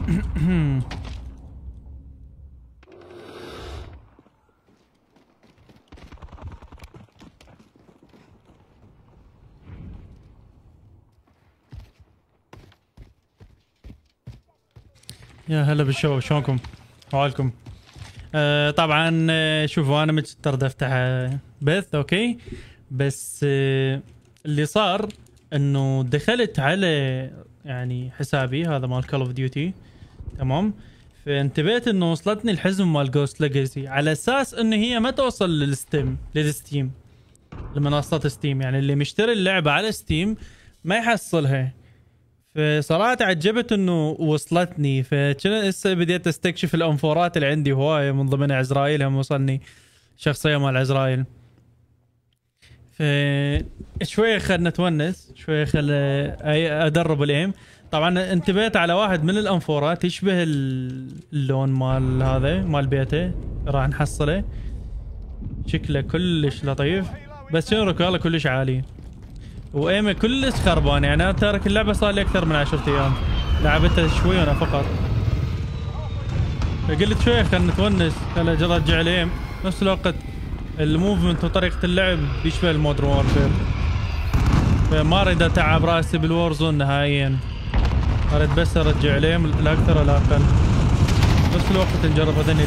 يا هلا بالشباب، شلونكم؟ حوالكم؟ طبعا شوفوا انا متردد افتح بث، اوكي، بس اللي صار انه دخلت على يعني حسابي هذا مال كول اوف ديوتي، تمام؟ فانتبهت انه وصلتني الحزمه مال جوست ليجاسي على اساس انه هي ما توصل للستيم لمنصات ستيم، يعني اللي مشتري اللعبه على ستيم ما يحصلها. فصراحة تعجبت انه وصلتني، فكنا هسه بديت استكشف الانفورات اللي عندي هواية، من ضمنها عزرايل، هم وصلني شخصية مال عزرايل. ف شوية خلنا نتونس، شوية ادرب الايم. طبعا انتبهت على واحد من الانفورات يشبه اللون مال هذا مال بيته، راح نحصله. شكله كلش لطيف، بس شنو ركاله كلش عالي وايمه كلش خربان. يعني انا تارك اللعبه صار لي اكثر من 10 ايام، لعبتها شوي انا فقط. فقلت شويه خلنا نتونس، خلنا ارجع الايم. نفس الوقت الموفمنت وطريقه اللعب بيشبه المودرن وورفير، فما اريد اتعب راسي بالورزون نهائيا، اريد بس ارجع الايم لا اكثر ولا اقل. نفس الوقت نجرب هذني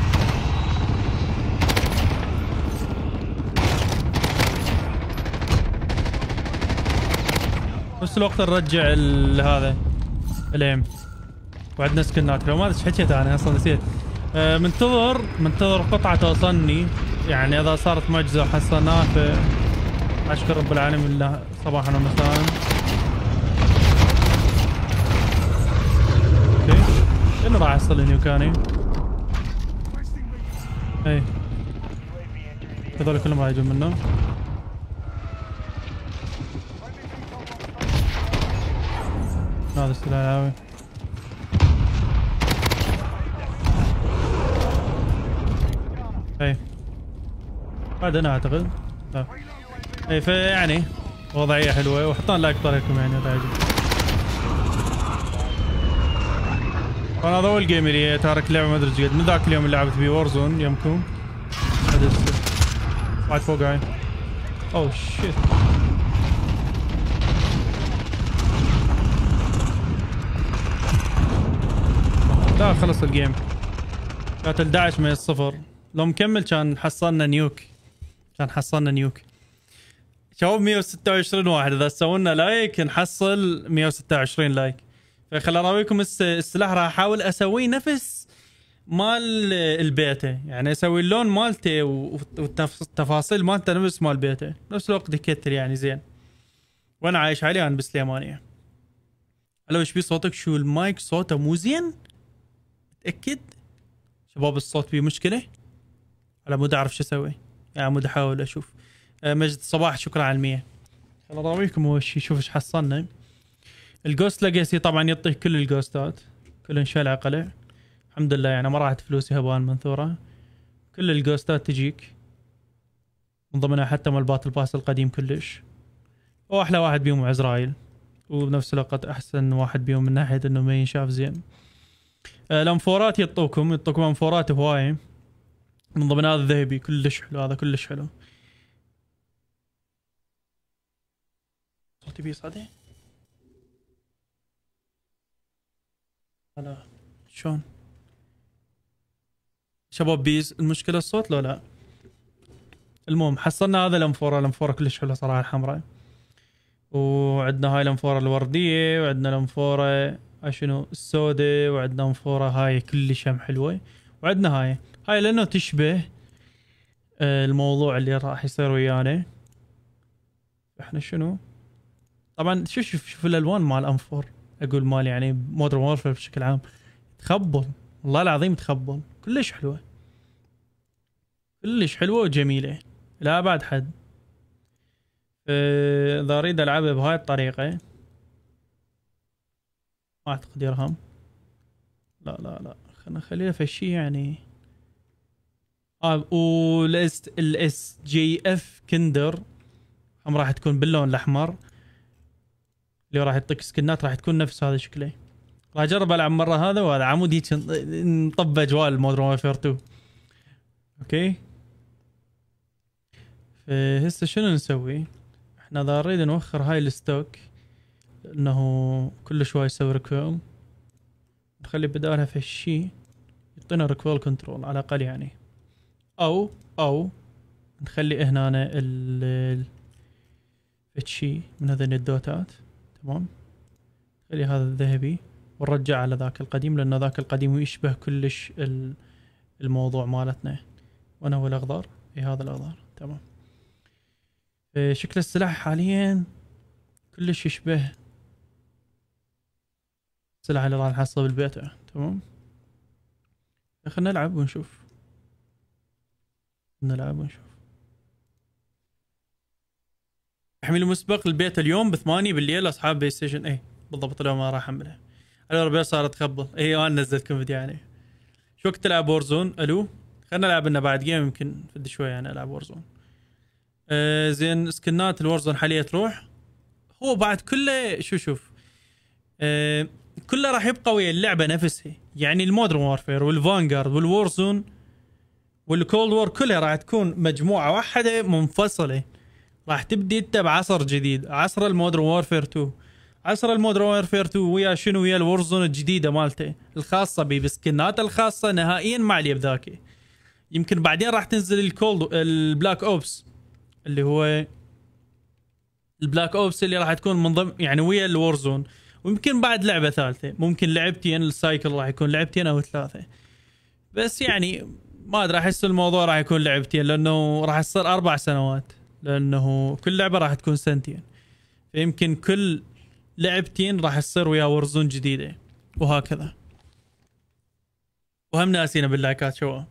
بس الوقت نرجع هذا الايم. وعندنا سكنات، لو ما ادري ايش حكيت انا اصلا نسيت. منتظر قطعه توصلني، يعني اذا صارت معجزه وحصلناها فاشكر رب العالمين الله صباحا ومساء. اوكي شنو راح يحصل لي كاني؟ اي هذول كلهم راح يجون منه. هذا السلاح العاوي. اي بعد انا اعتقد اي، فيعني وضعيه حلوه، وحطان لايك طريقكم يعني هذا عجب. انا هذا اول جيم لي تارك لعبه ما ادري ايش قد من ذاك اليوم اللي لعبت بيه وورزون يمكم. بعد فوق هاي. اوه شيت. لا خلص الجيم، كانت 11 من الصفر. لو مكمل كان حصلنا نيوك، شباب 126 واحد، اذا سوينا لايك نحصل 126 لايك. فخل اراويكم السلاح راح احاول اسويه نفس مال البيتا، يعني اسوي اللون مالته والتفاصيل مالته نفس مال بيتا، نفس الوقت يكتل يعني زين. وانا عايش عليه انا بسليمانيه. هلو ايش بي صوتك؟ شو المايك صوته مو زين؟ متأكد؟ شباب الصوت فيه مشكلة؟ على مود اعرف شو اسوي، يعني مود احاول اشوف. مجد صباح شكرا على 100. خل اراويكم اول شي شوف ايش حصلنا. الجوست ليجاسي طبعا يعطيك كل الجوستات، كل انشال قلع الحمد لله، يعني ما راحت فلوسي هبان منثورة. كل الجوستات تجيك، من ضمنها حتى مال باتل باس القديم كلش. واحلى واحد بيهم عزرايل، وبنفس الوقت احسن واحد بيهم من ناحية انه ما ينشاف زين. الانفورات يعطوكم انفورات هواية، من ضمن هذا الذهبي كلش حلو، هذا كلش حلو. صوتي بيصعد؟ لا شلون شباب بيز؟ المشكلة الصوت لو لا؟ المهم حصلنا هذا الانفورة كلش حلوة صراحة الحمراء، وعندنا هاي الانفورة الوردية، وعندنا الانفورة شنو السوداء، وعندنا انفورة هاي كلش هم حلوة، وعندنا هاي لانه تشبه الموضوع اللي راح يصير ويانا. احنا شنو طبعا شوف الالوان مال الانفور، اقول مال يعني مودرن وورفير بشكل عام، تخبل والله العظيم، تخبل كلش حلوة، كلش حلوة وجميلة لا بعد حد. اذا اريد العبها بهاي الطريقة ما اعتقد يرهم. لا خلينا نخليها في شيء يعني. والاس جي اف كندر هم راح تكون باللون الاحمر، اللي راح يعطيك سكنات راح تكون نفس هذا شكله. راح اجرب العب مره هذا وهذا عمود هيك نطب اجواء المودرن وورفير 2. اوكي فهسه شنو نسوي؟ احنا اذا نريد نوخر هاي الستوك انه كل شوي يسوي ريكويل، نخلي بدالها في الشيء يعطينا ريكويل كنترول على الاقل يعني، او نخلي هنا ال شيء من هذين الدوتات. تمام، خلي هذا الذهبي ونرجع على ذاك القديم، لان ذاك القديم يشبه كلش الموضوع مالتنا. وانا هو الاخضر، هذا الاخضر. تمام، شكل السلاح حاليا كلش يشبه السلاح اللي راح نحصله بالبيت. تمام، خلينا نلعب ونشوف. نلعب ونشوف. تحميل مسبق البيت اليوم ب8 بالليل اصحاب بلاي ستيشن. اي بالضبط، اليوم ما راح احملها. الو ربيع صارت تخبل. اي انا نزلتكم فيديو يعني. شو وقت تلعب وورزون؟ الو خلينا نلعب لنا بعد جيم، يمكن فد شوي يعني العب وورزون. زين سكنات الورزون حاليا تروح. هو بعد كله شوف كله راح يبقى ويا اللعبه نفسها، يعني المودرن وورفير والفانجارد والوورزون والكولد وور كلها راح تكون مجموعه واحده منفصله. راح تبدي انت بعصر جديد، عصر المودرن وورفير 2، عصر المودرن وورفير 2 ويا شنو؟ ويا الورزون الجديده مالته الخاصه بسكنات الخاصه نهائيا ما عليه بذاك. يمكن بعدين راح تنزل البلاك اوبس اللي هو البلاك اوبس اللي راح تكون من ضمن يعني ويا الورزون، ويمكن بعد لعبه ثالثه، ممكن لعبتين السايكل راح يكون لعبتين او 3. بس يعني ما ادري، احس الموضوع راح يكون لعبتين لانه راح تصير 4 سنوات، لانه كل لعبه راح تكون سنتين، فيمكن كل لعبتين راح تصير ويا ورزون جديده وهكذا. وهم ناسينا باللايكات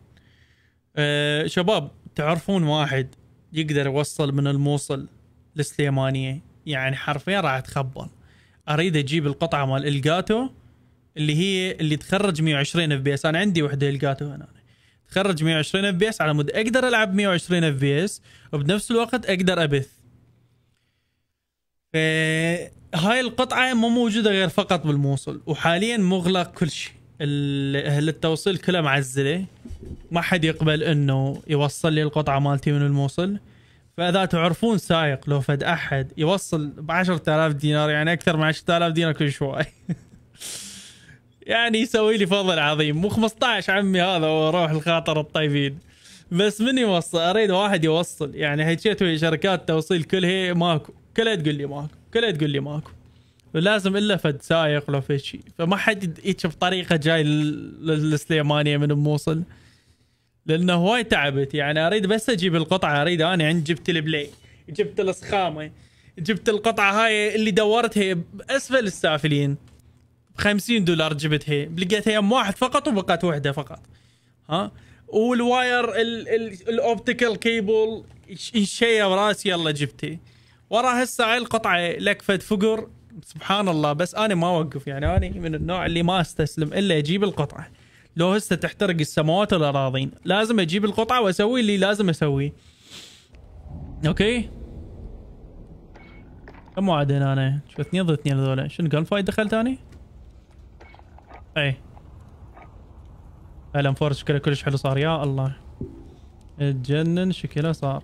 شباب تعرفون واحد يقدر يوصل من الموصل للسليمانيه؟ يعني حرفيا راح اتخبل. اريد اجيب القطعه مال الجاتو اللي تخرج 120 اف بي اس. انا عندي وحده الجاتو هنا تخرج 120 اف بي اس، على مود اقدر العب 120 اف بي اس وبنفس الوقت اقدر ابث. هاي القطعه مو موجوده غير فقط بالموصل، وحاليا مغلق كل شيء. اهل التوصيل كلها معزله، ما حد يقبل انه يوصل لي القطعه مالتي من الموصل. فاذا تعرفون سايق لو فد احد يوصل ب 10,000 دينار، يعني اكثر من 10,000 دينار كل شوي يعني يسوي لي فضل عظيم. مو 15 عمي هذا وروح الخاطر الطيبين، بس من يوصل؟ اريد واحد يوصل. يعني حكيت ويا شركات توصيل كلها ماكو، كلها تقول لي ماكو، كلها تقول لي ماكو. لازم الا فد سايق لو في شيء، فما حد يشوف طريقه جاي للسليمانيه من الموصل، لانه هواي تعبت. يعني اريد بس اجيب القطعه، اريد انا عندي جبت البلاي، جبت الصخامه، جبت القطعه هاي اللي دورتها باسفل السافلين $50 جبتها، لقيتها يم واحد فقط وبقت وحده فقط. ها، والواير الاوبتيكال كيبل شيء براسي يلا جبته. ورا هسه هاي القطعه لكفت فقر سبحان الله. بس انا ما اوقف، يعني انا من النوع اللي ما استسلم الا اجيب القطعه. لو هسه تحترق السماوات والاراضين لازم اجيب القطعه واسوي اللي لازم اسويه. اوكي، كم واحد هنا؟ انا شو 2 ضد 2 هذول. شنو جن فايت دخلت اني؟ اي الم فور شكله كلش حلو صار، يا الله اتجنن شكله صار.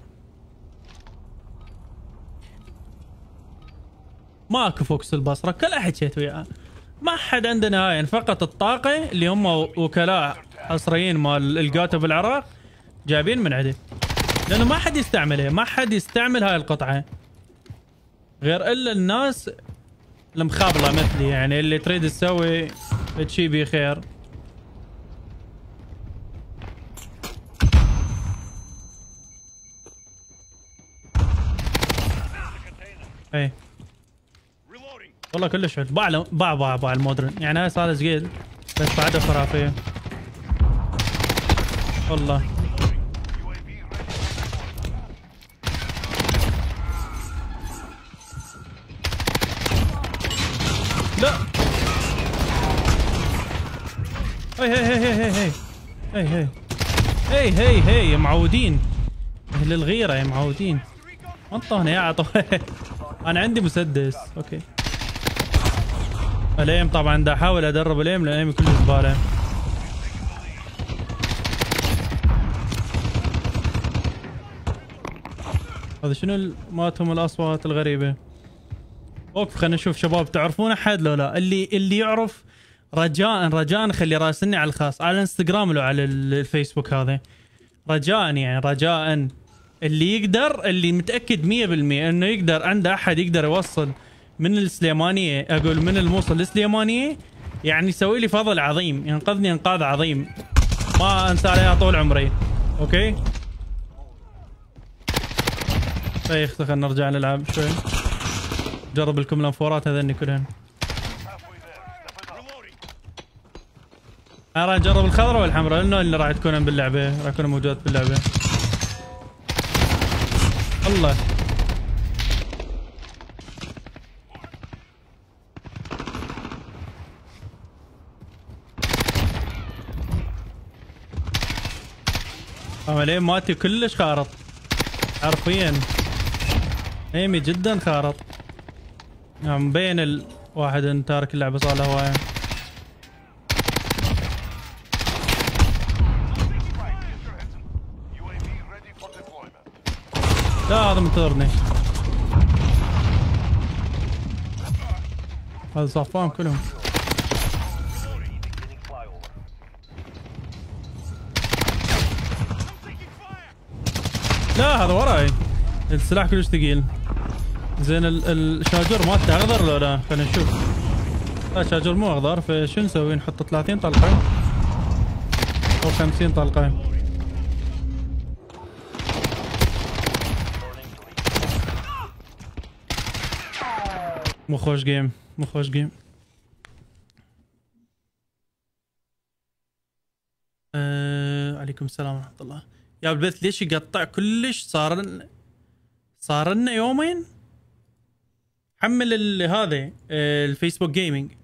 ماكو فوكس البصره، كل حكيت وياه ما حد عندنا هاي، يعني فقط الطاقه اللي هم وكلاء حصريين مال الجاتو بالعراق جايبين من عندي، لانه ما حد يستعملها، ما حد يستعمل هاي القطعه غير الا الناس المخابله مثلي، يعني اللي تريد تسوي شيء بخير. اي والله كلش حلو. باع المودرن، يعني هاي صار ثقيل بس بعدها خرافيه والله. لا هي معودين اهل الغيره، يا معودين انطونا يا عطوا انا عندي مسدس. اوكي الايم طبعا دا احاول ادرب الايم لان الايم كله زباله. هذا شنو ماتهم الاصوات الغريبه؟ وقف خلينا نشوف شباب تعرفون احد لو لا؟ اللي يعرف رجاء خلي راسلني على الخاص على الانستغرام لو على الفيسبوك هذا. رجاء اللي يقدر، اللي متاكد 100% انه يقدر، عنده احد يقدر يوصل من السليمانيه، اقول من الموصل للسليمانيه، يعني يسوي لي فضل عظيم، ينقذني انقاذ عظيم ما انسى عليها طول عمري. اوكي اي اختي خلينا نرجع نلعب شوي. جرب لكم الانفورات هذني كلهن. انا راح اجرب الخضراء والحمراء لانه اللي راح تكون باللعبه، راح يكون موجود باللعبه. الله عملين ماتي كلش خارط حرفيا، ايمي جدا خارط. مبين الواحد تارك اللعبه صار له هوايه. لا هذا منتظرني، هذا صفام كلهم. لا هذا وراي، السلاح كلش ثقيل. زين الشاجر مالته اخضر لو لا؟ خلينا نشوف. لا الشاجر مو اخضر، فشو نسوي؟ نحط 30 طلقه او 50 طلقه. مو خوش جيم، مو خوش جيم. عليكم السلام ورحمة الله. يا البث ليش يقطع كلش؟ صار لنا يومين. حمل هذا الفيسبوك جيمنج،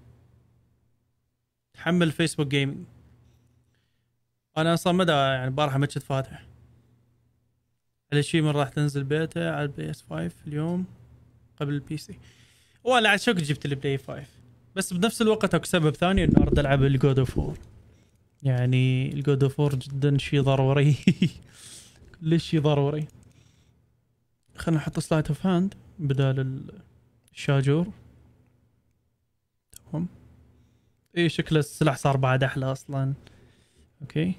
حمل فيسبوك جيمنج. انا اصلا مدى يعني البارحة ما كنت فاتح. على شيء من راح تنزل بيتا على البي اس 5 اليوم قبل البي سي. ولا عاد شوك جبت البلاي 5، بس بنفس الوقت اكو سبب ثاني انه اريد العب الجود اوف 4. يعني الجود اوف 4 جدا شيء ضروري. كلش شيء ضروري. خلنا نحط سلايت اوف هاند بدال الشاجور. تمام. اي شكله السلاح صار بعد احلى اصلا. اوكي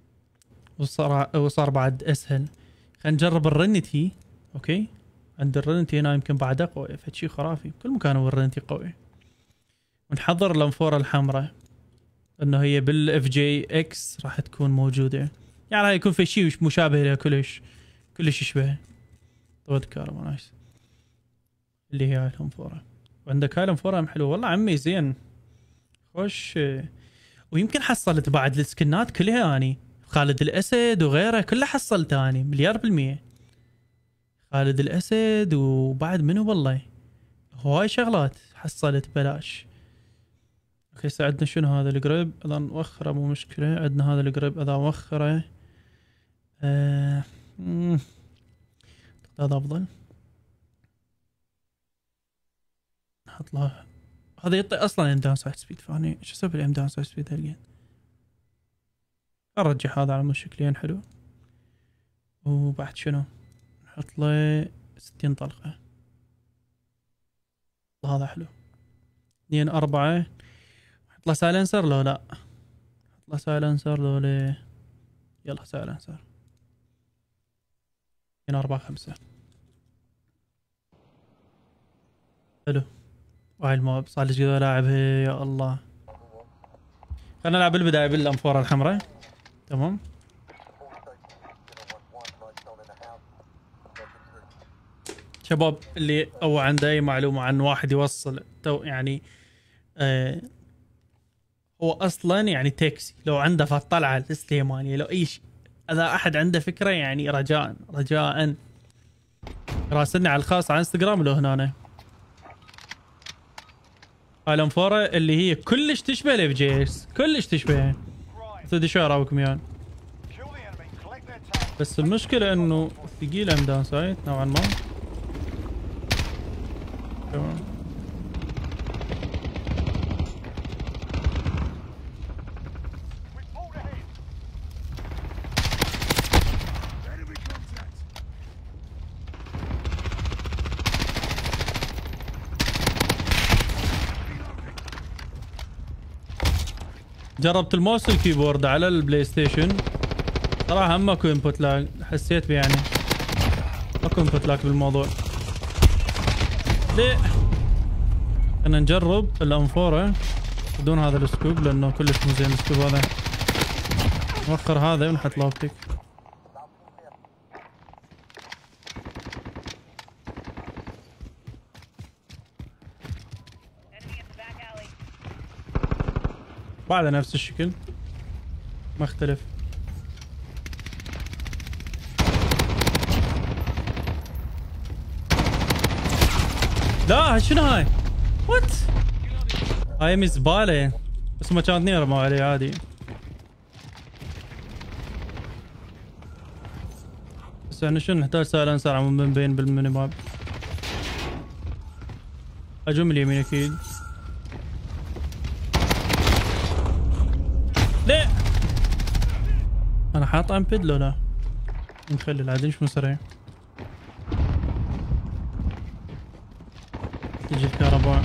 وصار بعد اسهل. خلينا نجرب الرنتي. اوكي عند الرنتي هنا يمكن بعد اقوى، فشي خرافي بكل مكان هو الرنتي قوي. ونحضر الانفوره الحمراء انه هي بالاف جي اكس راح تكون موجوده، يعني راح يكون في شيء مشابه لها كلش يشبه. طود كارما نايس اللي هي هاي الانفوره. وعندك هاي الانفوره حلوه والله عمي زين خوش. ويمكن حصلت بعد السكنات كلها اني خالد الاسد وغيره كله حصلت اني 100%. خالد الاسد وبعد منو والله هواي شغلات حصلت بلاش. اوكي عندنا شنو هذا القريب؟ اذا موخره مو مشكله. عندنا هذا القريب اذا موخره هذا افضل. نحط له هذا يعطي اصلا ام داون سايد سبيد، فاني شو اسوي بالام داون سايد سبيد هالقين؟ ارجع هذا على مود شكلين حلو. وبعد شنو؟ نحط له 60 طلقه. هذا حلو. 2 4. نحط له سايلنسر لو لا؟ نحط له سايلنسر لو لا؟ يلا سايلنسر. 2 4 5. حلو. وهاي الموب صار لي كذا لاعبها يا الله. خلينا نلعب بالبدايه بالانفوره الحمراء. تمام. شباب اللي او عنده اي معلومه عن واحد يوصل يعني هو اصلا يعني تاكسي، لو عنده فطلعه السليمانيه لو اي شيء، اذا احد عنده فكره يعني رجاء راسلني على الخاص على انستغرام لو هنا. هاي الانفوره اللي هي كلش تشبه الاف جي اس، كلش تشبه. تدري شو اراويكم يعني. بس المشكله انه ثقيله ام داون سايد نوعا ما. تمام. جربت الماوس والكيبورد على البلاي ستيشن صراحة ماكو انبوت لاج، حسيت بيه يعني ماكو انبوت لاج بالموضوع. ليه؟ خلينا نجرب الانفورة بدون هذا السكوب لانه كلش مو زين السكوب هذا. نوخر هذا ونحط لوبتك. بعد نفس الشكل ما اختلف. لا شنو هاي؟ وات؟ هاي مزبالة بس ما كانت نيرة ما علي عادي. بس احنا شنو نحتاج سايلنسر عم مبين بالميني ماب. هجوم اليمين اكيد. ليه؟ انا حاط امبيد لو لا؟ نخلي العدنش مو سريع. تجي الكهرباء.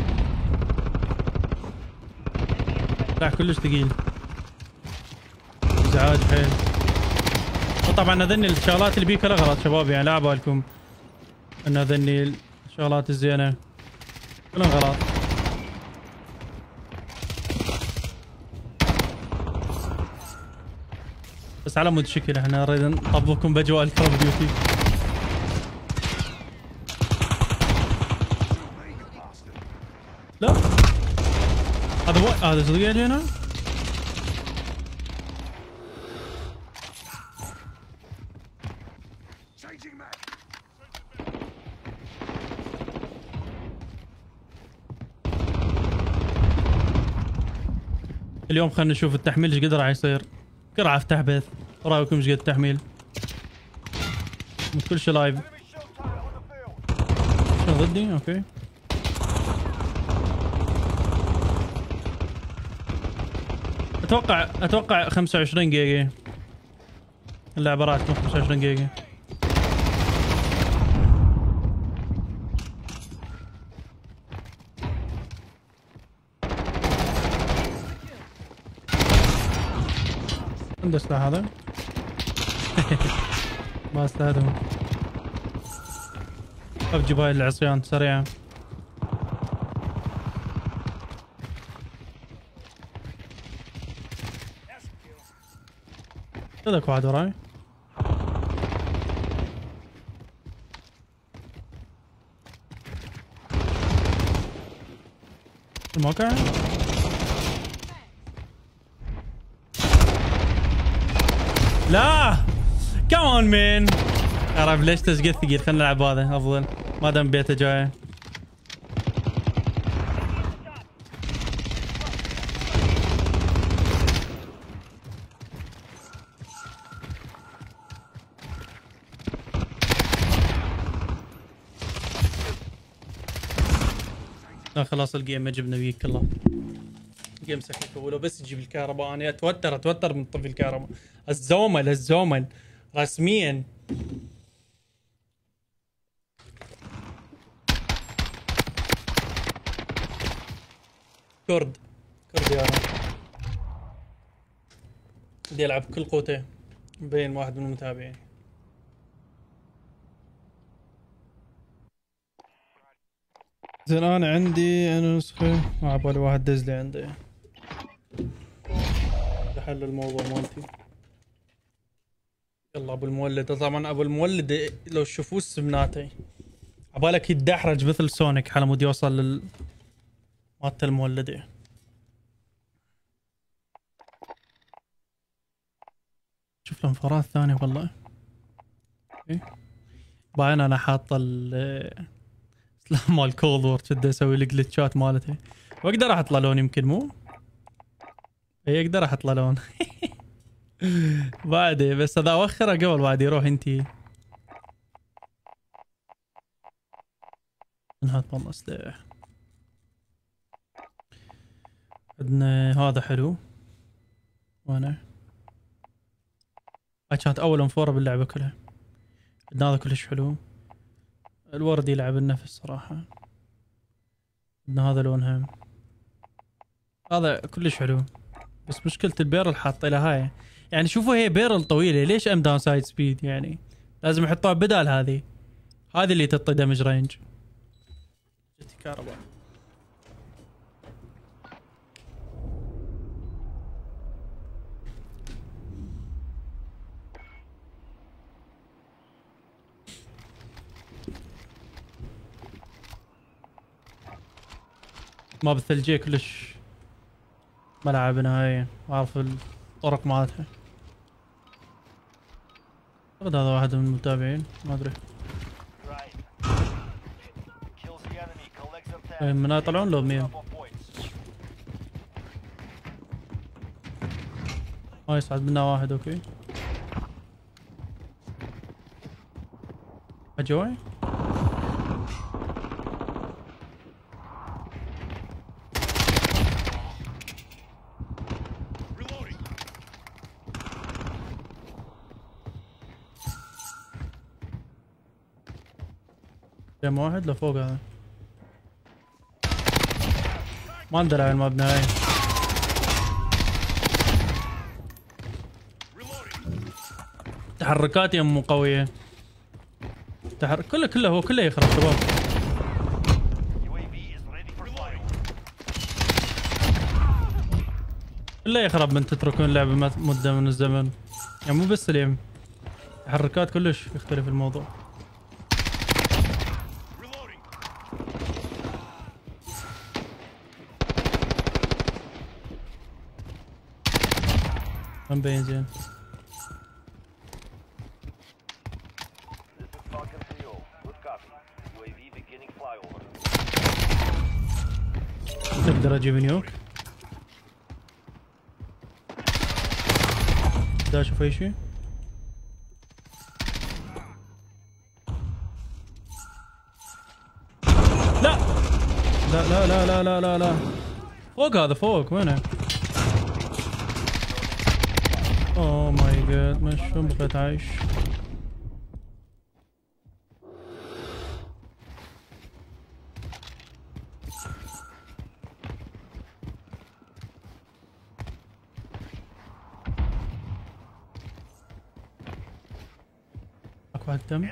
لا كلش ثقيل. ازعاج حيل. وطبعا هذني الشغلات اللي بيك الاغراض شباب يعني لا عبالكم ان هذني الشغلات الزينه كلها غلط. بس على مود شكل احنا نريد نطبقكم باجواء الكول اوف ديوتي. لا هذا صدق يعني هنا؟ اليوم خلينا نشوف التحميل ايش قد راح يصير. راح افتح بث. رايكم ايش قد التحميل؟ كل شيء لايف. شنو ضدي؟ اوكي. اتوقع 25 جيجا. اللعبه راح تكون 25 جيجا. عنده سلاح هذا. ما استهدفوا. خف جبايل العصيان سريعة. هذاك واحد وراي. الموقع. لا كمان مين اعرف ليش تسقط ثقيل. خلينا نلعب هذا افضل ما دام بيته جايه. لا خلاص الجيم ما جبنا بيه كله. الجيم سخيف ولو بس يجيب الكهرباء انا اتوتر من طفي الكهرباء. الزومل رسميا. كرد يا رب. بدي يلعب كل قوته. مبين واحد من المتابعين. زين انا عندي نسخة ما عبالي واحد دز لي عندي. حل الموضوع مالتي. يلا ابو المولد. طبعا ابو المولد لو تشوفوه سمناتي عبالك يتدحرج مثل سونيك على مود يوصل مالت المولدة. شوف الانفارات الثانية والله. ايه باين انا حاط سلام مال كولد وور كده اسوي لي جلتشات مالتي واقدر احط له لون يمكن مو؟ اي اقدر احط له لون. بعدي بس اذا اوخره قبل بعد يروح انتي. نحط والله سلاح. عندنا هذا حلو. وانا هاي كانت اول انفورة باللعبة كلها. عندنا هذا كلش حلو. الورد يلعب النفس صراحة. عندنا هذا لونها. هذا كلش حلو. بس مشكلة البيرل حاط لها هاي. يعني شوفوا هي بيرل طويلة، ليش ام داون سايد سبيد؟ يعني لازم يحطوها بدال هذه اللي تعطي دمج رينج. جتي كهرباء. ما بالثلجية كلش ملعبنا هاي، اعرف الطرق مالتها. اعتقد هذا واحد من المتابعين، ما ادري. من يطلعون لو مين؟ ما يصعد منا واحد. اوكي اجوي. كم واحد لفوق هذا؟ ما ندري على المبنى هاي. تحركات يمه قوية. كله هو كله يخرب شباب. كله يخرب من تتركون اللعبة مدة من الزمن. يعني مو بس اليم، تحركات كلش يختلف الموضوع. ما مبين زين. اقدر اجيب نيوك. دا اشوف اي شيء. لا لا لا لا لا لا لا فوق هذا، فوق وينه؟ اوه ماي جاد، ما شلون بقيت عايش. اكو واحد دم.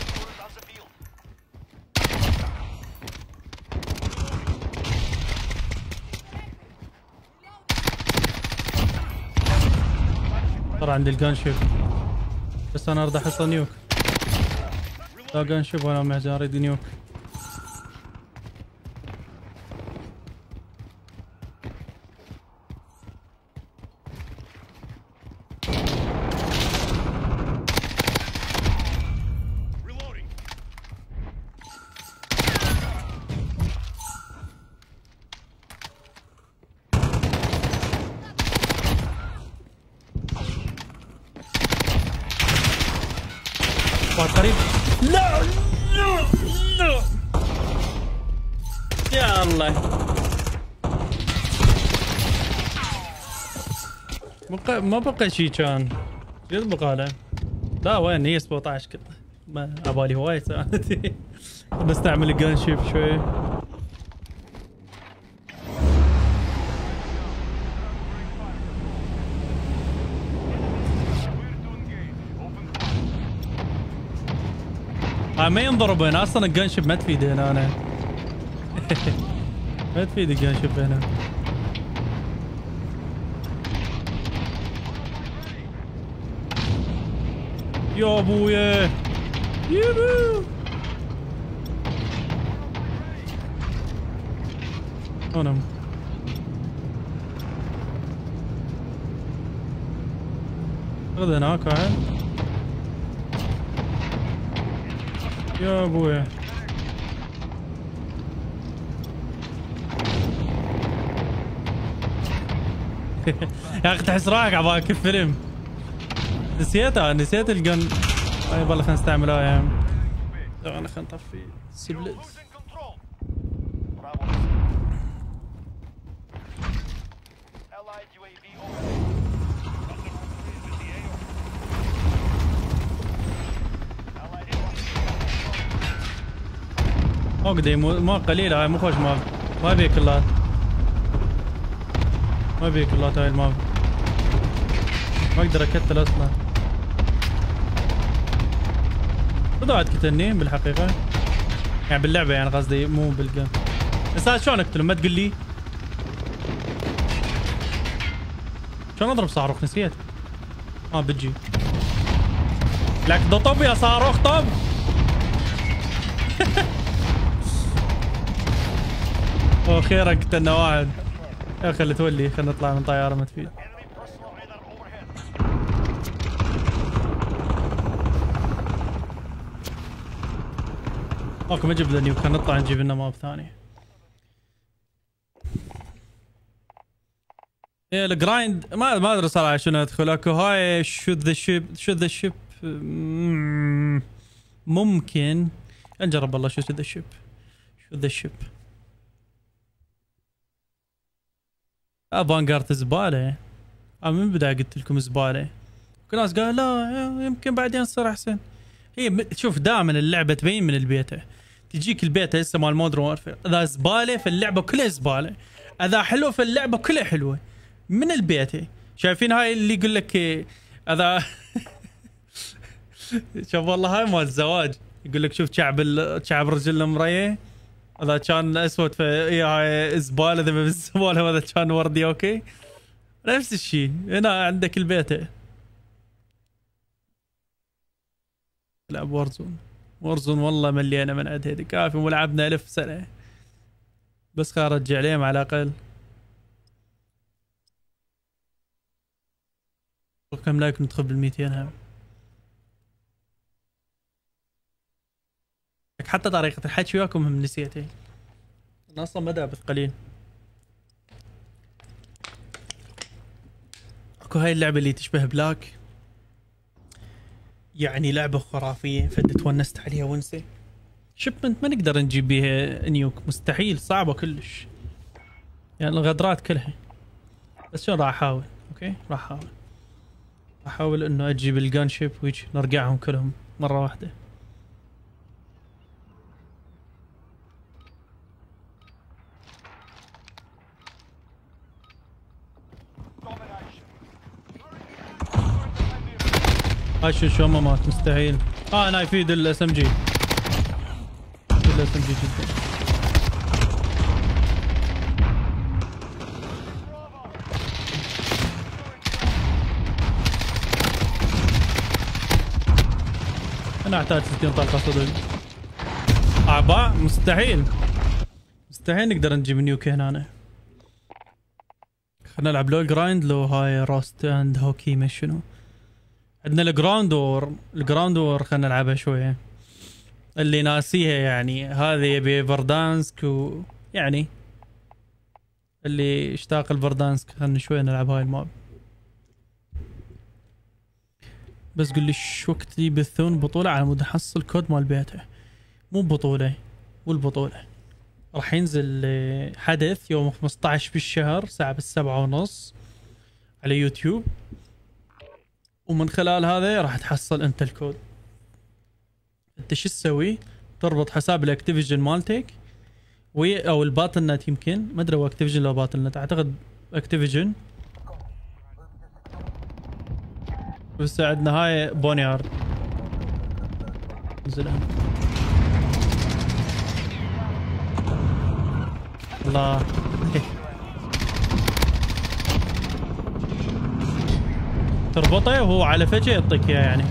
ترى عندي الجان شيب، بس انا اريد احصل نيوك. لا جان شيب ولا مهزة، اريد نيوك. قريب. لا لا لا يا الله. ما بقى شيء كان. شو بقى له؟ لا وين هي 17 كذا. ما عبالي هواي ساعات. بستعمل الجان شيب شوي. ما ينضرب هنا اصلا، الجان شيب ما تفيد هنا. انا ما تفيد الجان شيب هنا. يا ابويا يبو انا خذ هناك واحد. يا ابويا يا اخي تحس رايك عبالك الفيلم. نسيت الجن. اي والله خلينا نستعملها يا عم. خلينا نطفي سبلت. عقدي مو قليلة هاي، مو خوش مال. ما بيك كلها. ما بيك والله هاي الماب. ما اقدر اكتل اصلا. ضاعت قتلني بالحقيقة. يعني باللعبة يعني قصدي مو بالجيم. بس هذا شلون اقتله ما تقول لي؟ شلون اضرب صاروخ نسيت. بتجي. لك ده طب يا صاروخ طب. خيرا قتلنا واحد. يا خلي تولي خلينا نطلع من طيارة ما تفيد. اوكي ما جبنا نيو كان نطلع نجيب لنا ماب ثاني. ايه الجرايند ما ادري صراحة شنو ادخل. اكو هاي شوت ذا شيب ممكن نجرب والله. شوت ذا شيب افانجارد زبالة. من البداية قلت لكم زبالة. كل ناس قالوا لا يمكن بعدين تصير احسن. هي شوف دائما اللعبة تبين من البيتا. تجيك البيتا هسه مال مودرن وورفير اذا زبالة فاللعبة كلها زبالة. اذا حلوة فاللعبة كلها حلوة. من البيتا شايفين هاي اللي يقول لك اذا شوف والله هاي مال الزواج. يقول لك شوف شعب رجل المريه اذا كان اسود فهي هاي زباله. اذا بالزباله هذا كان وردي. اوكي نفس الشيء هنا عندك البيتا. لعب وارزون والله ملينا من عند هذي كافي. ولعبنا 1000 سنه بس خل ارجع عليهم على الاقل. كم لايك ندخل بال200 هم. حتى طريقة الحكي وياكم هم نسيتها. انا اصلا ما دابث قليل. اكو هاي اللعبة اللي تشبه بلاك. يعني لعبة خرافية فدت ونست عليها ونسة. شيبمنت ما نقدر نجيب بيها نيوك مستحيل صعبة كلش. يعني الغدرات كلها. بس شو راح احاول. اوكي راح احاول انه اجيب الجان شيب ويجي نرجعهم كلهم مرة واحدة. هاي شو ما مات مستحيل. انا يفيد الاس ام جي. الاس ام جي جدا. انا احتاج 60 طلقة صدق. اعباء مستحيل نقدر نجيب نيوك هنا. خلينا نلعب لو جرايند لو هاي روست اند هوكي ما شنو. عندنا الجراوند وور خلينا نلعبها شويه. اللي ناسيها يعني هذه يبي فردانسك ويعني اللي اشتاق الفردانسك خلينا شويه نلعب هاي الماب. بس قل لي شو وقت يبثون بطوله على مود احصل كود مال بيته. مو بطوله والبطوله راح ينزل حدث يوم 15 بالشهر الساعه 7:30 على يوتيوب. ومن خلال هذا راح تحصل انت الكود. انت شو تسوي؟ تربط حساب الاكتيفيجن مالتك او الباتل نت. يمكن ما ادري هو اكتيفيجن لو باتل نت. اعتقد اكتيفيجن. بس عندنا هاي بونيارد. نزلها الله. تربطه وهو على فجأة يعطيك اياه يعني.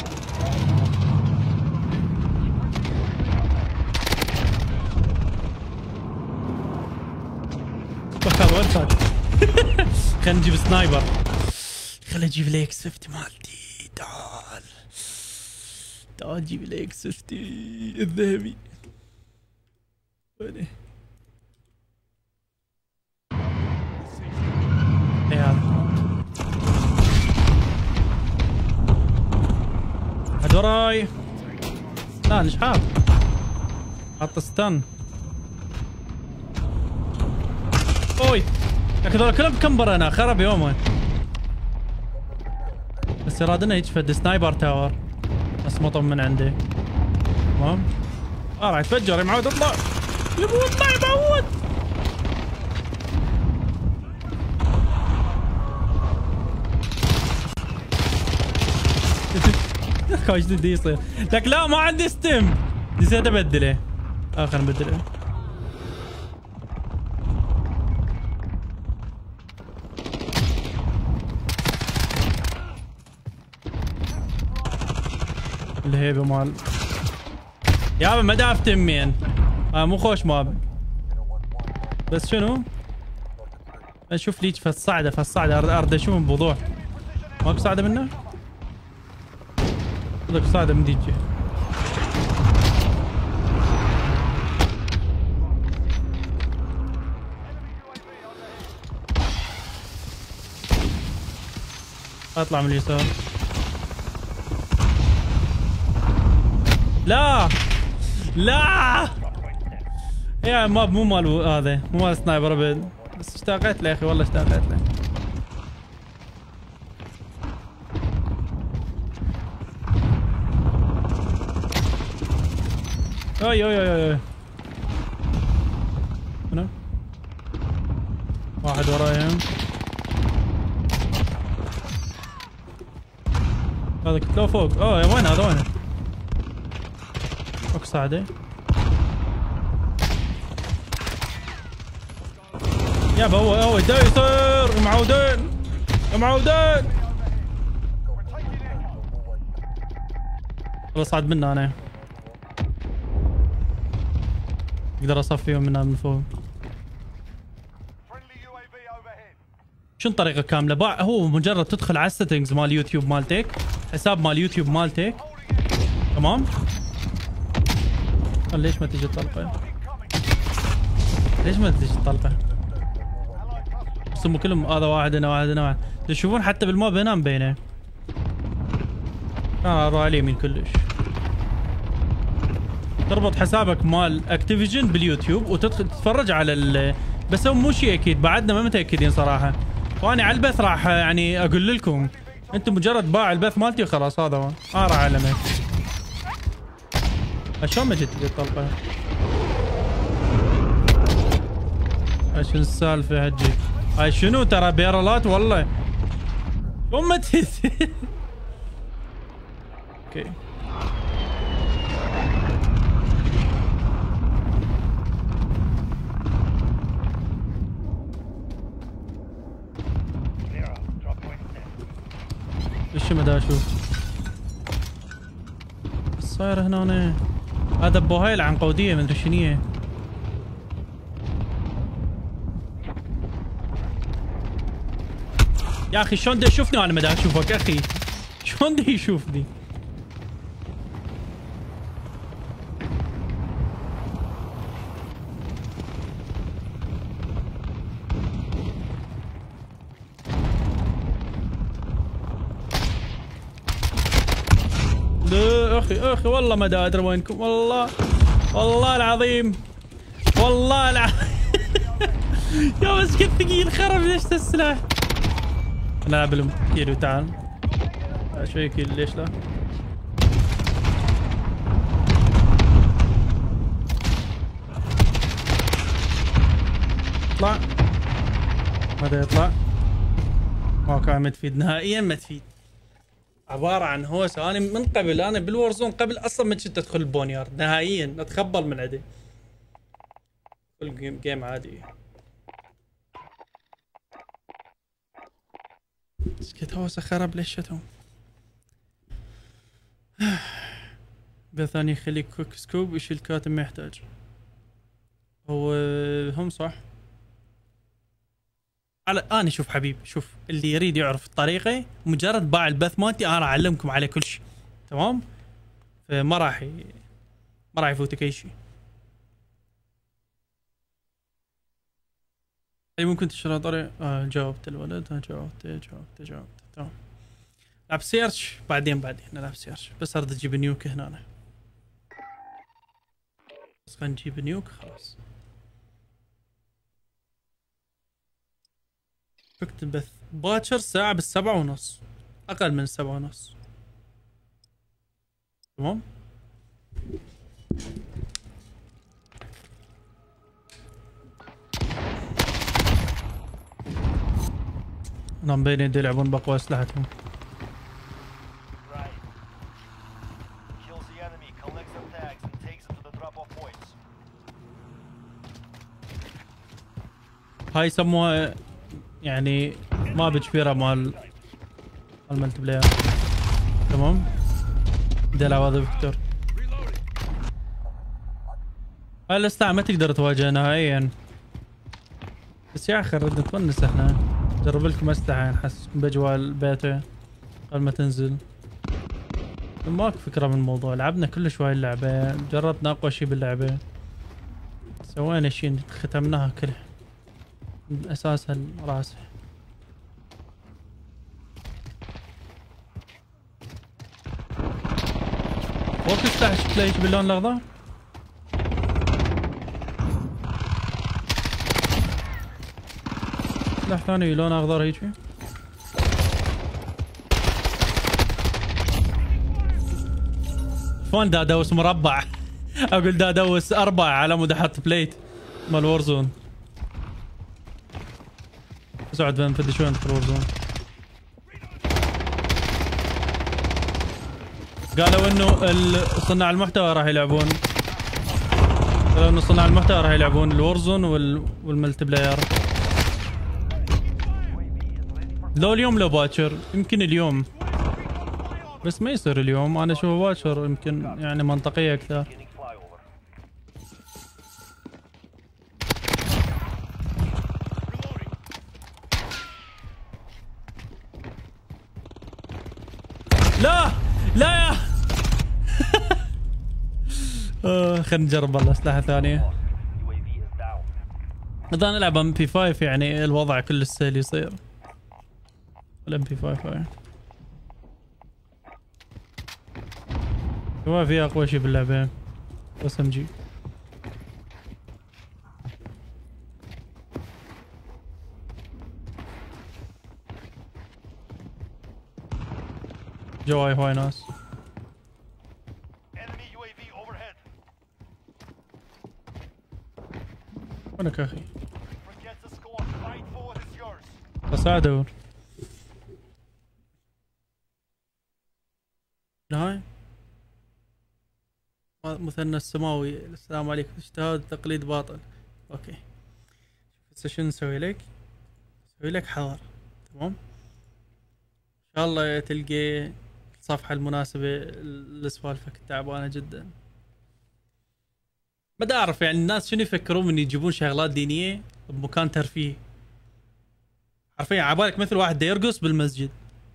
بخاف وين صار. خلينا نجيب سنايبر. خلينا نجيب الاكس 50 مالتي. تعال نجيب الاكس 50 الذهبي. وينه؟ ايه هذا؟ هاد وراي. لا نشحاب. حط ستان. اوي يا اخي هذول كلهم بكمبر. انا خرب يومه. بس يرادنا هيك فد سنايبر تاور. بس مطم من عندي. تمام. راح يتفجر يا معود. اطلع يبو اطلع يموت. ايش بدي يصير؟ لك لا ما عندي ستيم. نسيت ابدله. خلينا نبدله. الهيبه مال يابا ما دافت مين. مو خوش ماب. بس شنو؟ اشوف ليش فالصعده ارد اشوف بوضوح. ماكو صعده منه؟ بدك صعده من ديجي. اطلع من اليسار. لا لا يا ماب مو مال هذا، مو مال سنايبر ابد. بس اشتاقت له يا اخي، والله اشتاقت له. اي اي اي اي هنا واحد ورايهم. هذا كنت لو فوق. وين هذا وين؟ ماكو صعدة. يابا هو دايسر. معودين معودين. والله صعد منا انا. اقدر اصفيهم من فوق. شنو طريقة كاملة؟ هو مجرد تدخل على السيتنجز مال يوتيوب مالتك، حساب مال يوتيوب مالتك، تمام؟ ليش ما تجي الطلقة؟ ليش ما تجي الطلقة؟ يسموا كلهم هذا واحد هنا واحد هنا واحد. تشوفون حتى بالماب هنا مبينه. اروح على اليمين كلش. تربط حسابك مال اكتيفيجن باليوتيوب وتدخل تتفرج على بس هو مو شيء اكيد، بعدنا ما متاكدين صراحه. وانا على البث راح يعني اقول لكم، انتم مجرد باع البث مالتي وخلاص. هذا هو راح اعلمك. شلون ما جيت الطلقه؟ شنو السالفه هجي؟ هاي شنو ترى بيرلات والله. شلون ما جيت؟ اوكي ايش ما دا اشوف ايش صاير هنا. هذا بوهاي العنقوديه مدري شنو هي. يا اخي شلون دا يشوفني وانا ما دا اشوفك اخي؟ شلون دا يشوفني؟ اخي والله ما دا ادري وينكم. والله العظيم والله العظيم. يا بس كيف ثقيل خرب. ليش السلاح؟ نلعب لهم كيلو. تعال شوي كيلو. ليش لا؟ اطلع. هذا يطلع. ما كان متفيد نهائيا. متفيد عبارة عن هوسة. انا من قبل انا بالورزون قبل اصلا ما كنت ادخل البونيارد نهائيا. اتخبل من عندي. كل جيم عادي. سكت هوسة خرب. ليش شتهم؟ بثاني يخليك كوك سكوب ويشيل كاتب ما يحتاج. هو هم صح. انا شوف حبيبي، شوف اللي يريد يعرف الطريقه مجرد باع البث مالتي انا اعلمكم على كل شيء، تمام؟ فما راح يفوتك اي شيء. اي ممكن تشرح طريق. جاوبت الولد. جاوبت تمام. لعب سيرش بعدين نلعب سيرش. بس اريد اجيب نيوك هنا. بس خلينا نجيب نيوك خلاص. وقت البث باكر ساعة بال7:30. أقل من 7:30. تمام؟ أنا مبين يدي يلعبون بأقوى أسلحتهم. هاي يسموها يعني ماب كبيرة مال الملتي بلاير. تمام بدي العب هذا فيكتور. هاي الاسلحة ما تقدر تواجه نهائيا، بس يا اخي ردنا نتونس احنا. جرب لكم اسلحة نحسكم باجواء البيتا قبل ما تنزل. ماك فكرة من الموضوع، لعبنا كل شوي اللعبة، جربنا اقوى شي باللعبة، سوينا شي ختمناها كله من اساسها الراسح. فوق سلاح شكله هيك باللون الاخضر. سلاح ثاني لون اخضر هيك. فون دا ادوس مربع اقول دا ادوس 4 على مود احط بليت مال وورزون. اسعد بين فدي شوي ندخل وورزون. قالوا انه صناع المحتوى راح يلعبون، قالوا انه صناع المحتوى راح يلعبون الورزون والملتي بلاير. لو اليوم لو باكر، يمكن اليوم بس ما يصير اليوم، انا اشوفه باكر يمكن يعني منطقية اكثر. لا لا يا خلينا نجرب والله اسلحة ثانية. اذا نلعب ام بي 5 يعني الوضع كل سهل يصير. الام بي 5 هاي ما في اقوى شيء باللعبة اس ام جي. جواي هواي ناس. وينك يا اخي؟ بس ادور هاي مثنى السماوي. السلام عليكم. اجتهاد تقليد باطل. اوكي هسه شنو نسوي لك؟ نسوي لك حظر. تمام ان شاء الله تلقي الصفحة المناسبة لسوالفك التعبانة جدا. بدي اعرف يعني الناس شنو يفكرون من يجيبون شغلات دينية بمكان ترفيه. حرفيا عبالك مثل واحد دا يرقص بالمسجد.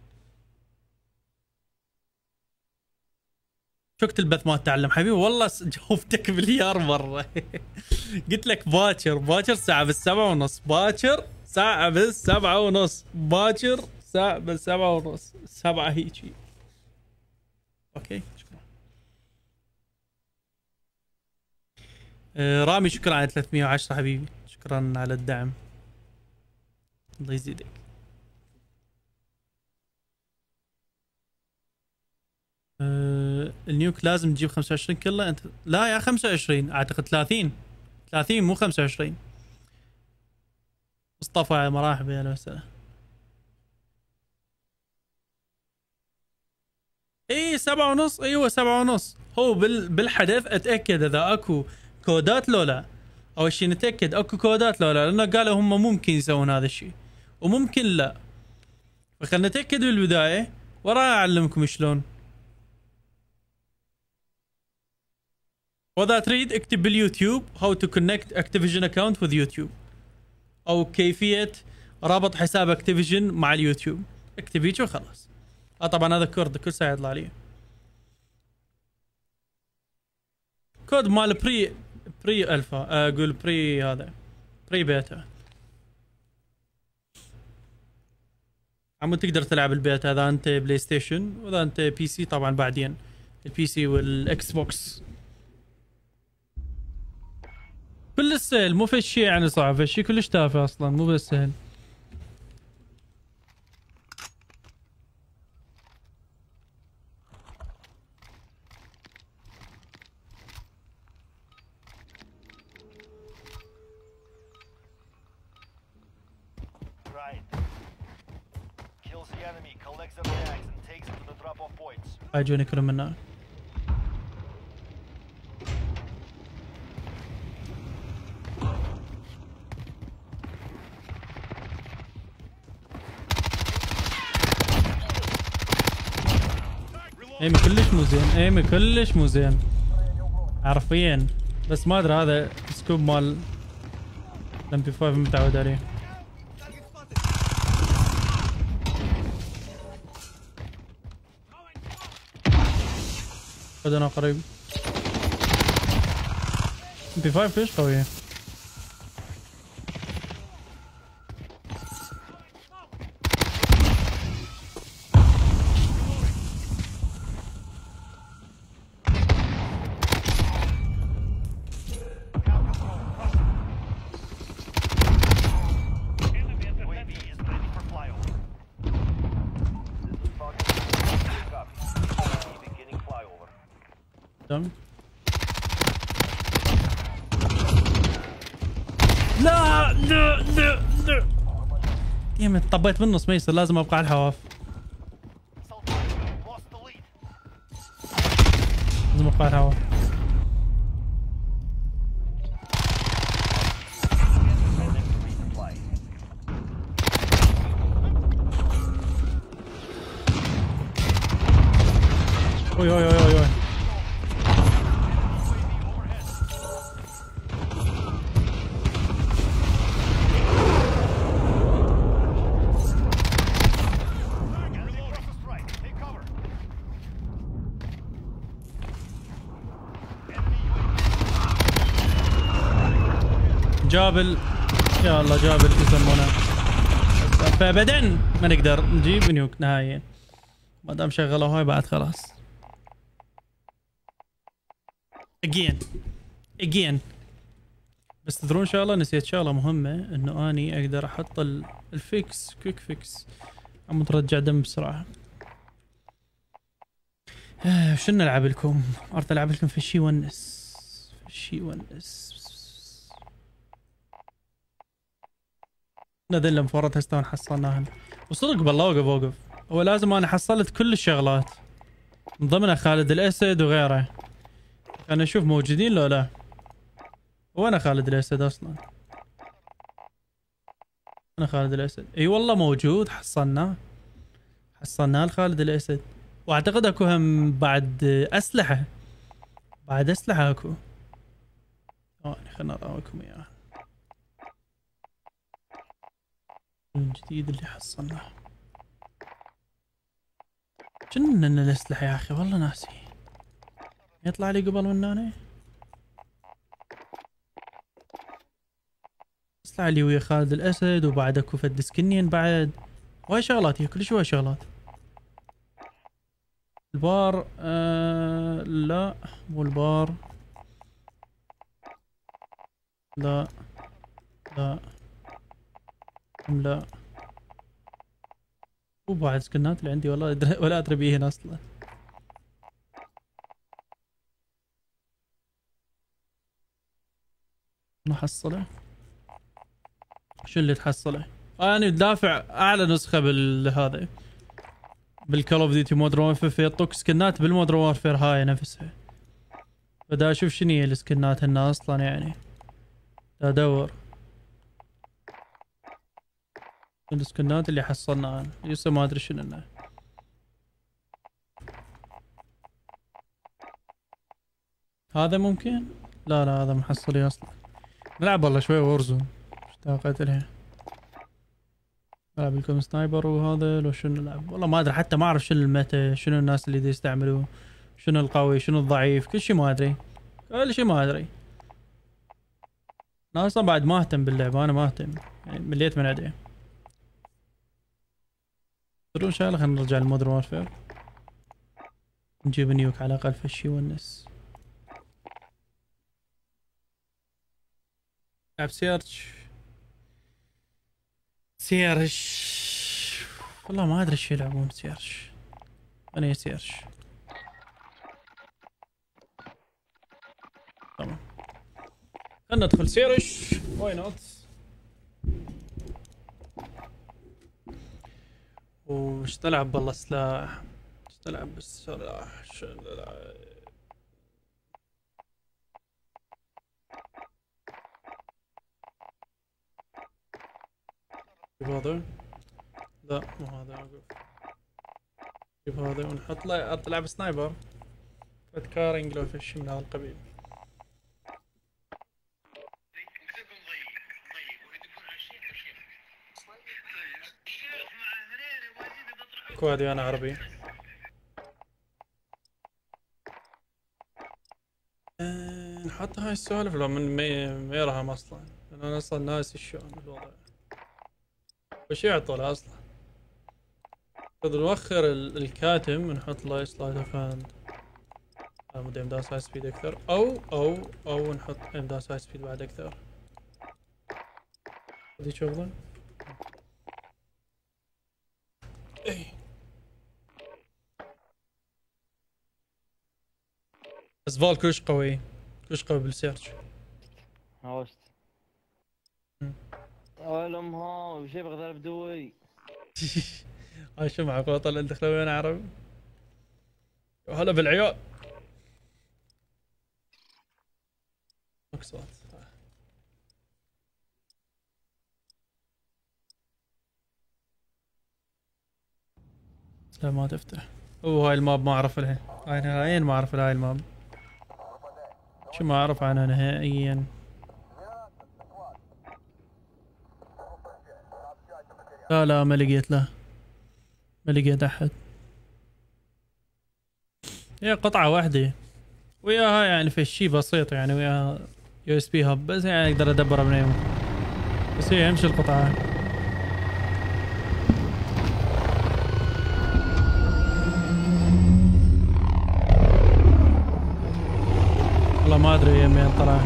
شكت البث ما تتعلم حبيبي والله جاوبتك مليار مرة. قلت لك باكر الساعة بالسبعة ونص، باكر ساعة بالسبعة ونص، باكر ساعة بالسبعة ونص، 7 هيجي. اوكي شكرا. رامي شكرا على 310 حبيبي، شكرا على الدعم الله يزيدك. النيوك لازم تجيب 25 كله انت. لا يا 25 اعتقد 30 مو 25. مصطفى مرحبا يا وسهلا. اي 7 ونص. ايوه 7 ونص. هو بالحدث اتاكد اذا اكو كودات لو لا. اول شيء نتاكد اكو كودات لو لا، لانه قالوا هم ممكن يسوون هذا الشيء وممكن لا، فخلنا نتاكد بالبدايه وراها اعلمكم شلون. واذا تريد اكتب باليوتيوب how to connect Activision account with YouTube او كيفيه رابط حساب اكتيفيجن مع اليوتيوب. اكتب هيك وخلاص. طبعا هذا كود كل ساعه يطلع لي كود مال بري الفا. اقول بري هذا بري بيتا. عمو تقدر تلعب البيتا اذا انت بلاي ستيشن، واذا انت بي سي طبعا بعدين البي سي والاكس بوكس. كل سهل مو في شيء يعني صعب، الشيء كلش تافه اصلا مو بس سهل. هاجوني كلهم من هناك. ايمي كلش مو زين، ايمي كلش مو زين حرفيا. بس ما ادري هذا سكوب مال الام بي 5 متعود عليه. خذنا قريب. ام بي 5 كلش قوية. دم. لا لا لا لا يمي طبيت بالنص، ما يصير، لازم ابقى على الحواف، لازم ابقى على الحواف. اوي اوي اوي اوي اوي. جابل، يا الله جابل شو يسمونه، فابدا ما نقدر نجيب نيوك نهائيا ما دام شغلوا هاي بعد خلاص. اجين بس تدرون شغله، نسيت شغله مهمه، انه اني اقدر احط الفيكس، كويك فيكس، عم ترجع دم بسرعه. شو نلعب لكم؟ اريد العب لكم في شي ونس، في شي ونس. نذل مفرط هسه حصلناهن. وصدق بالله وقف هو لازم انا حصلت كل الشغلات من ضمنها خالد الاسد وغيره. انا اشوف موجودين لو لا. وانا خالد الاسد اصلا، انا خالد الاسد اي والله موجود، حصلناه لخالد الاسد. واعتقد اكو هم بعد اسلحه، بعد اسلحه اكو. خلنا اراويكم اياه الجديد اللي حصلناه. شنو الاسلحه يا اخي والله ناسي، يطلع لي قبل من هنا. يطلع لي ويا خالد الاسد، وبعد اكو فد سكنين بعد. هواي شغلات، هي كلش هواي شغلات. البار لا مو البار، لا لا لا. مو بعد سكنات اللي عندي والله ولا ادري بيهن اصلا. محصله شو اللي تحصله؟ انا دافع اعلى نسخه بالهذا، بالكول اوف ديوتي مودرن وورفير، يعطوك سكنات بالمودرن وورفير هاي نفسها. فدا اشوف شنو هي السكنات هنا اصلا يعني، دا ادور السكنات اللي حصلناها لسه ما ادري شنو انه. هذا ممكن، لا لا هذا محصلي اصلا. نلعب والله شوي وورزون، اشتاقت لها. نلعب لكم سنايبر وهذا، لو شنو نلعب والله ما ادري، حتى ما اعرف شنو الميتا، شنو الناس اللي دي يستعملوه، شنو القوي شنو الضعيف، كل شيء ما ادري، كل شيء ما ادري. انا اصلا بعد ما اهتم باللعبه، انا ما اهتم يعني، مليت من عليه. تدرون شغله، خلينا نرجع للمودرن وورفير، نجيب نيوك على الاقل في شي ونس. لعب سيرش والله ما ادري ايش يلعبون سيرش. انا سيرش تمام، خلنا ندخل سيرش، واي نوت. وش تلعب بالله سلاح، وش تلعب بالسلاح، شو نلعب؟ هذا لا مو هذا، اوقف شوف هذا ونحط له تلعب سنايبر كارينج لو في شيء من هذا القبيل. كوادي انا عربي. نحط هاي السوالف لو من ما يرهم اصلا، لان انا اصلا ناسي شلون الوضع وش يعطوا اصلا. خذ نوخر الكاتم ونحط له سلايد اوف هاند مدام داس هاي سبيد اكثر، او نحط ام داس هاي سبيد بعد اكثر. ودي شغله اي بس فال كلش قوي، كلش قوي بالسيرش. هاوست اولم ها وشي بغداد بدوي. هاي شو معك طلع الدخلوي انا عربي. هلا بالعيال مقصود. لا ما تفتح. هاي الماب ما اعرف لها، هاي نهائيا ما اعرف لها هاي الماب، شو ما اعرف عنها نهائيا. لا ما لقيت له، ما لقيت احد. هي قطعة واحدة وياها يعني في شيء بسيط، يعني وياها يو اس بي هب بس، يعني اقدر ادبرها من يوم. بس هي امشي القطعة. والله ما ادري يمين طلع.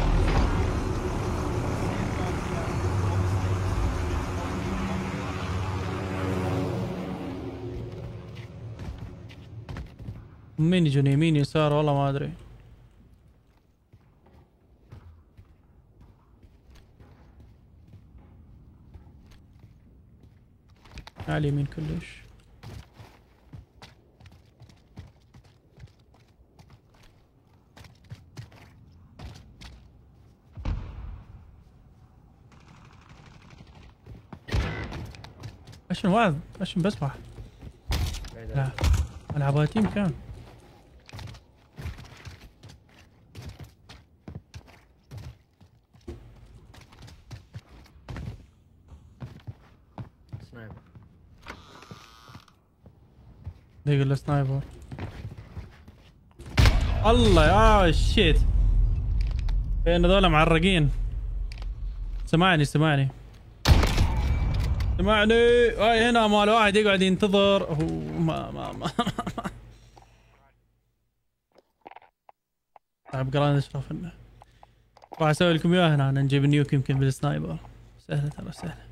مين يجون يمين يسار والله ما ادري. على اليمين كلش. عشان واحد عشان بس واحد. لا العب هاي تيم كان. سنايبر دقيقة السنايبر. الله يا شيت، بين هذول معرقين. سمعني هاي هنا مال واحد يقعد ينتظر. هو ما تعب قران اشرف انه راح اسوي لكم اياه هنا. أنا نجيب النيوك يمكن بالسنايبر. سهله ترى سهله.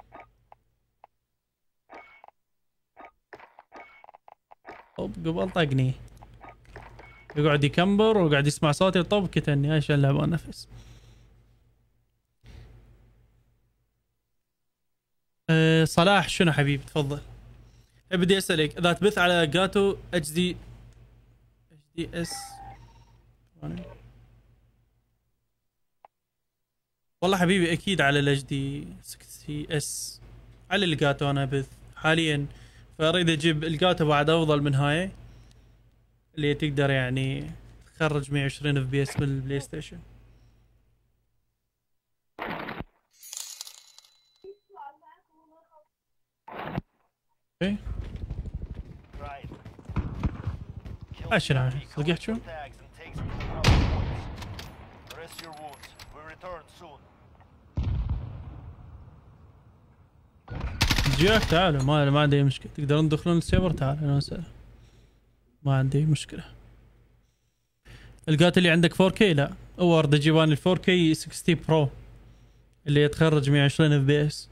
طب قبل طقني يقعد يكمبر وقاعد يسمع صوتي. طب كتني ايش اللعبه نفس. صلاح شنو حبيبي تفضل. بدي اسالك اذا تبث على جاتو اتش دي اس. والله حبيبي اكيد على الاتش دي 60 اس على الجاتو انا بث حاليا، فاريد اجيب الجاتو بعد افضل من هاي اللي تقدر يعني تخرج 120 اف بي اس من البلاي ستيشن. اوكي عشان لقيت شو جاك. تعالوا ما عندي مشكلة، تقدرون تدخلون السيرفر. تعال انا اسأل ما عندي مشكلة. القات اللي عندك 4K لا هو ارد اجيب انا ال 4K 60 برو اللي يتخرج 120 اف بي اس.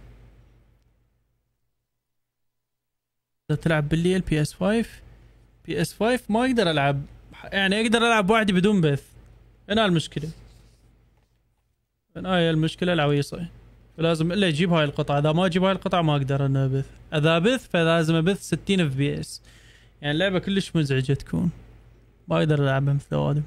اذا تلعب بالليل بي اس 5 ما اقدر العب، يعني اقدر العب وحدي بدون بث. هنا المشكلة، هنا هي المشكلة العويصة. فلازم الا اجيب هاي القطعة، اذا ما اجيب هاي القطعة ما اقدر انا ابث. اذا بث فلازم ابث 60 اف بي اس، يعني اللعبة كلش مزعجة تكون، ما اقدر العبها مثل اوادم.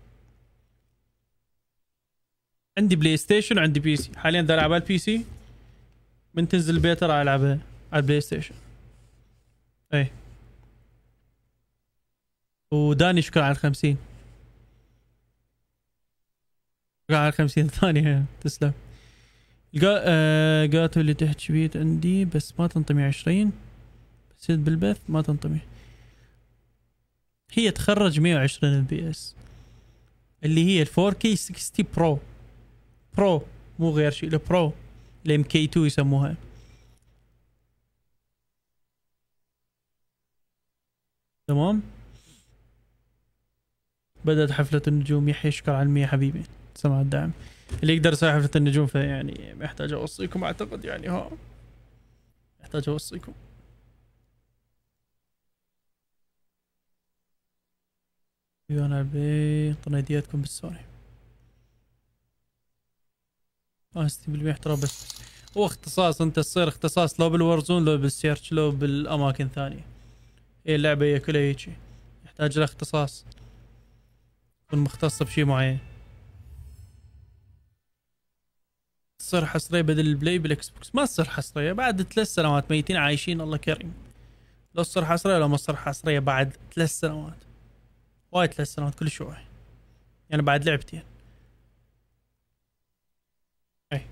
عندي بلاي ستيشن وعندي بي سي، حاليا دا العب على البي سي. من تنزل البيت راح العبها على البلاي ستيشن. اي وداني شكرا على 50. شكرا على 50 ثانية، تسلم. جاتو اللي تحكي بيت عندي بس ما تنطمي 20 بس بالبث ما تنطمي. هي تخرج 120 بي اس اللي هي ال 4K 60 برو مو غير شيء، البرو الام كي 2 يسموها. تمام. بدأت حفلة النجوم. يحيى شكرا على 100 حبيبي، سمع الدعم. اللي يقدر يسوي حفلة النجوم فيعني محتاج اوصيكم، اعتقد يعني ها محتاج اوصيكم. انا طنيدياتكم بالسوني 60% احترام. بس هو اختصاص، انت تصير اختصاص لو بالورزون لو بالسيرش لو بالاماكن ثانية. هي اللعبة هي كلها هيجي يحتاج لها اختصاص، تكون مختص بشيء معين. تصير حصرية بدل البلاي بالاكس بوكس، ما تصير حصرية بعد 3 سنوات ميتين عايشين الله كريم. لو تصير حصرية لو ما تصير حصرية بعد 3 سنوات، وايد 3 سنوات كل شوي يعني بعد لعبتين. اي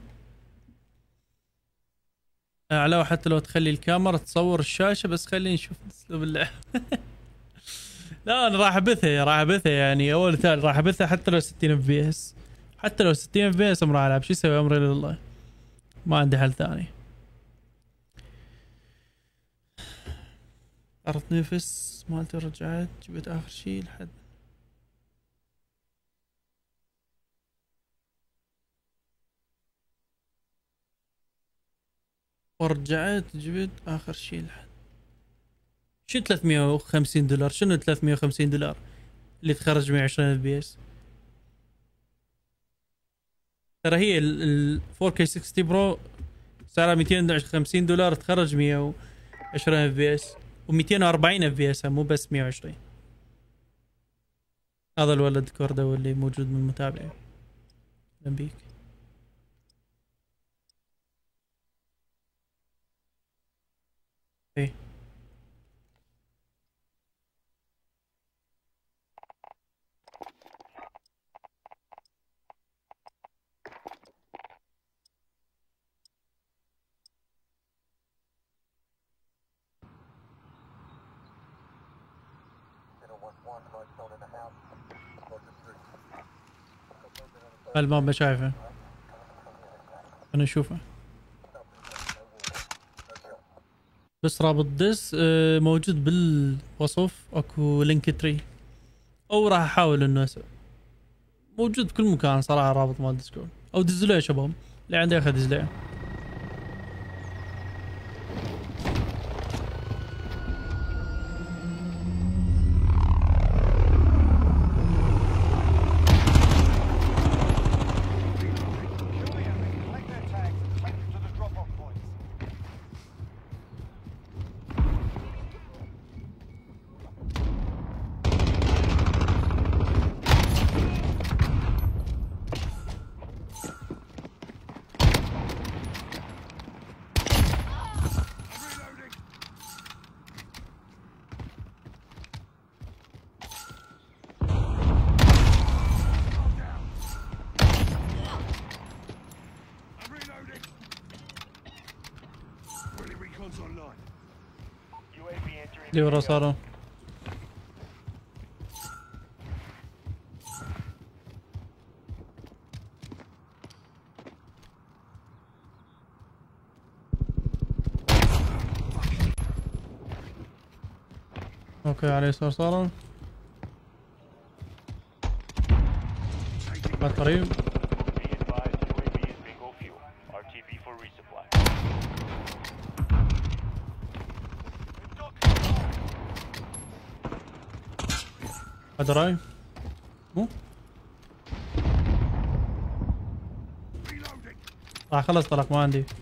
علاوة حتى لو تخلي الكاميرا تصور الشاشة بس خلينا نشوف اسلوب اللعب. لا انا راح ابثها يعني اول ثاني راح ابثها حتى لو 60 اف بي اس، حتى لو 60 اف بي اس راح العب. شو اسوي؟ امري لله، ما عندي حل ثاني. عرض نفس مالتي رجعت جبت اخر شيء لحد ورجعت جبت اخر شيء لحد شو 350 دولار. شنو 350 دولار اللي تخرج 120 اف بي اس؟ ترى هي ال 4K 60 برو سعرها 250 دولار تخرج 120 اف بي اس و240 اف بي اس مو بس 120. هذا الولد كوردو اللي موجود من المتابعين. اهلا بيك. ايه الباب ما شايفه، انا اشوفه بس رابط ديس موجود بالوصف، اكو لينك تري او راح احاول انه موجود بكل مكان صراحه رابط مال ديسكورد، او دزلوه يا شباب اللي عنده ياخذ دزلوه. اللي ورا صاروا اوكي على اليسار صاروا قريب. هذا راي مو راح خلص طلق ما عندي.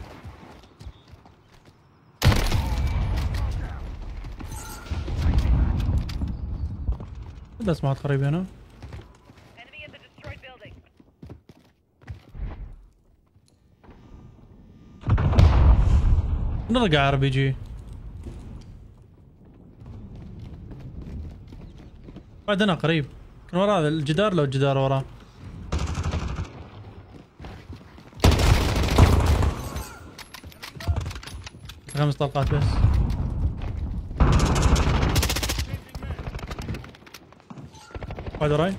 بس ما قريب هنا. نرجع ار بي جي. بعد هنا قريب كان وراه هذا الجدار، لو الجدار وراه. خمس طلقات بس. واحد وراي.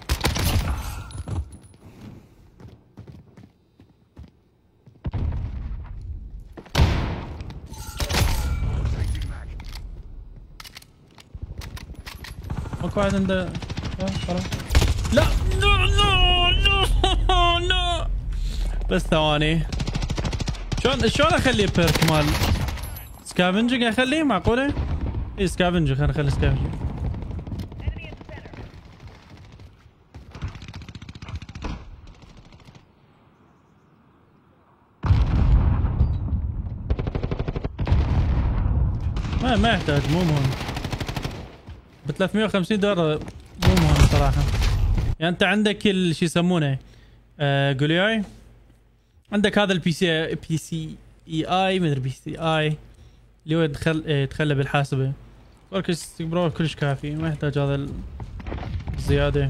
ماكو واحد عنده. خلاص. لا لا لا لا لا. بس ثواني. شلون اخلي بيرك مال سكافنجنج؟ اخليه معقوله؟ اي سكافنجنج، خلينا نخلي سكافنجنج. ما يحتاج، مو مهم. ب $350 مو مهم صراحه. يعني انت عندك شو يسمونه قول وياي، عندك هذا البي سي اي اي، مدري بي سي اي اللي هو يتخلى بالحاسبه. وركس برو كلش كافي، ما يحتاج هذا الزياده.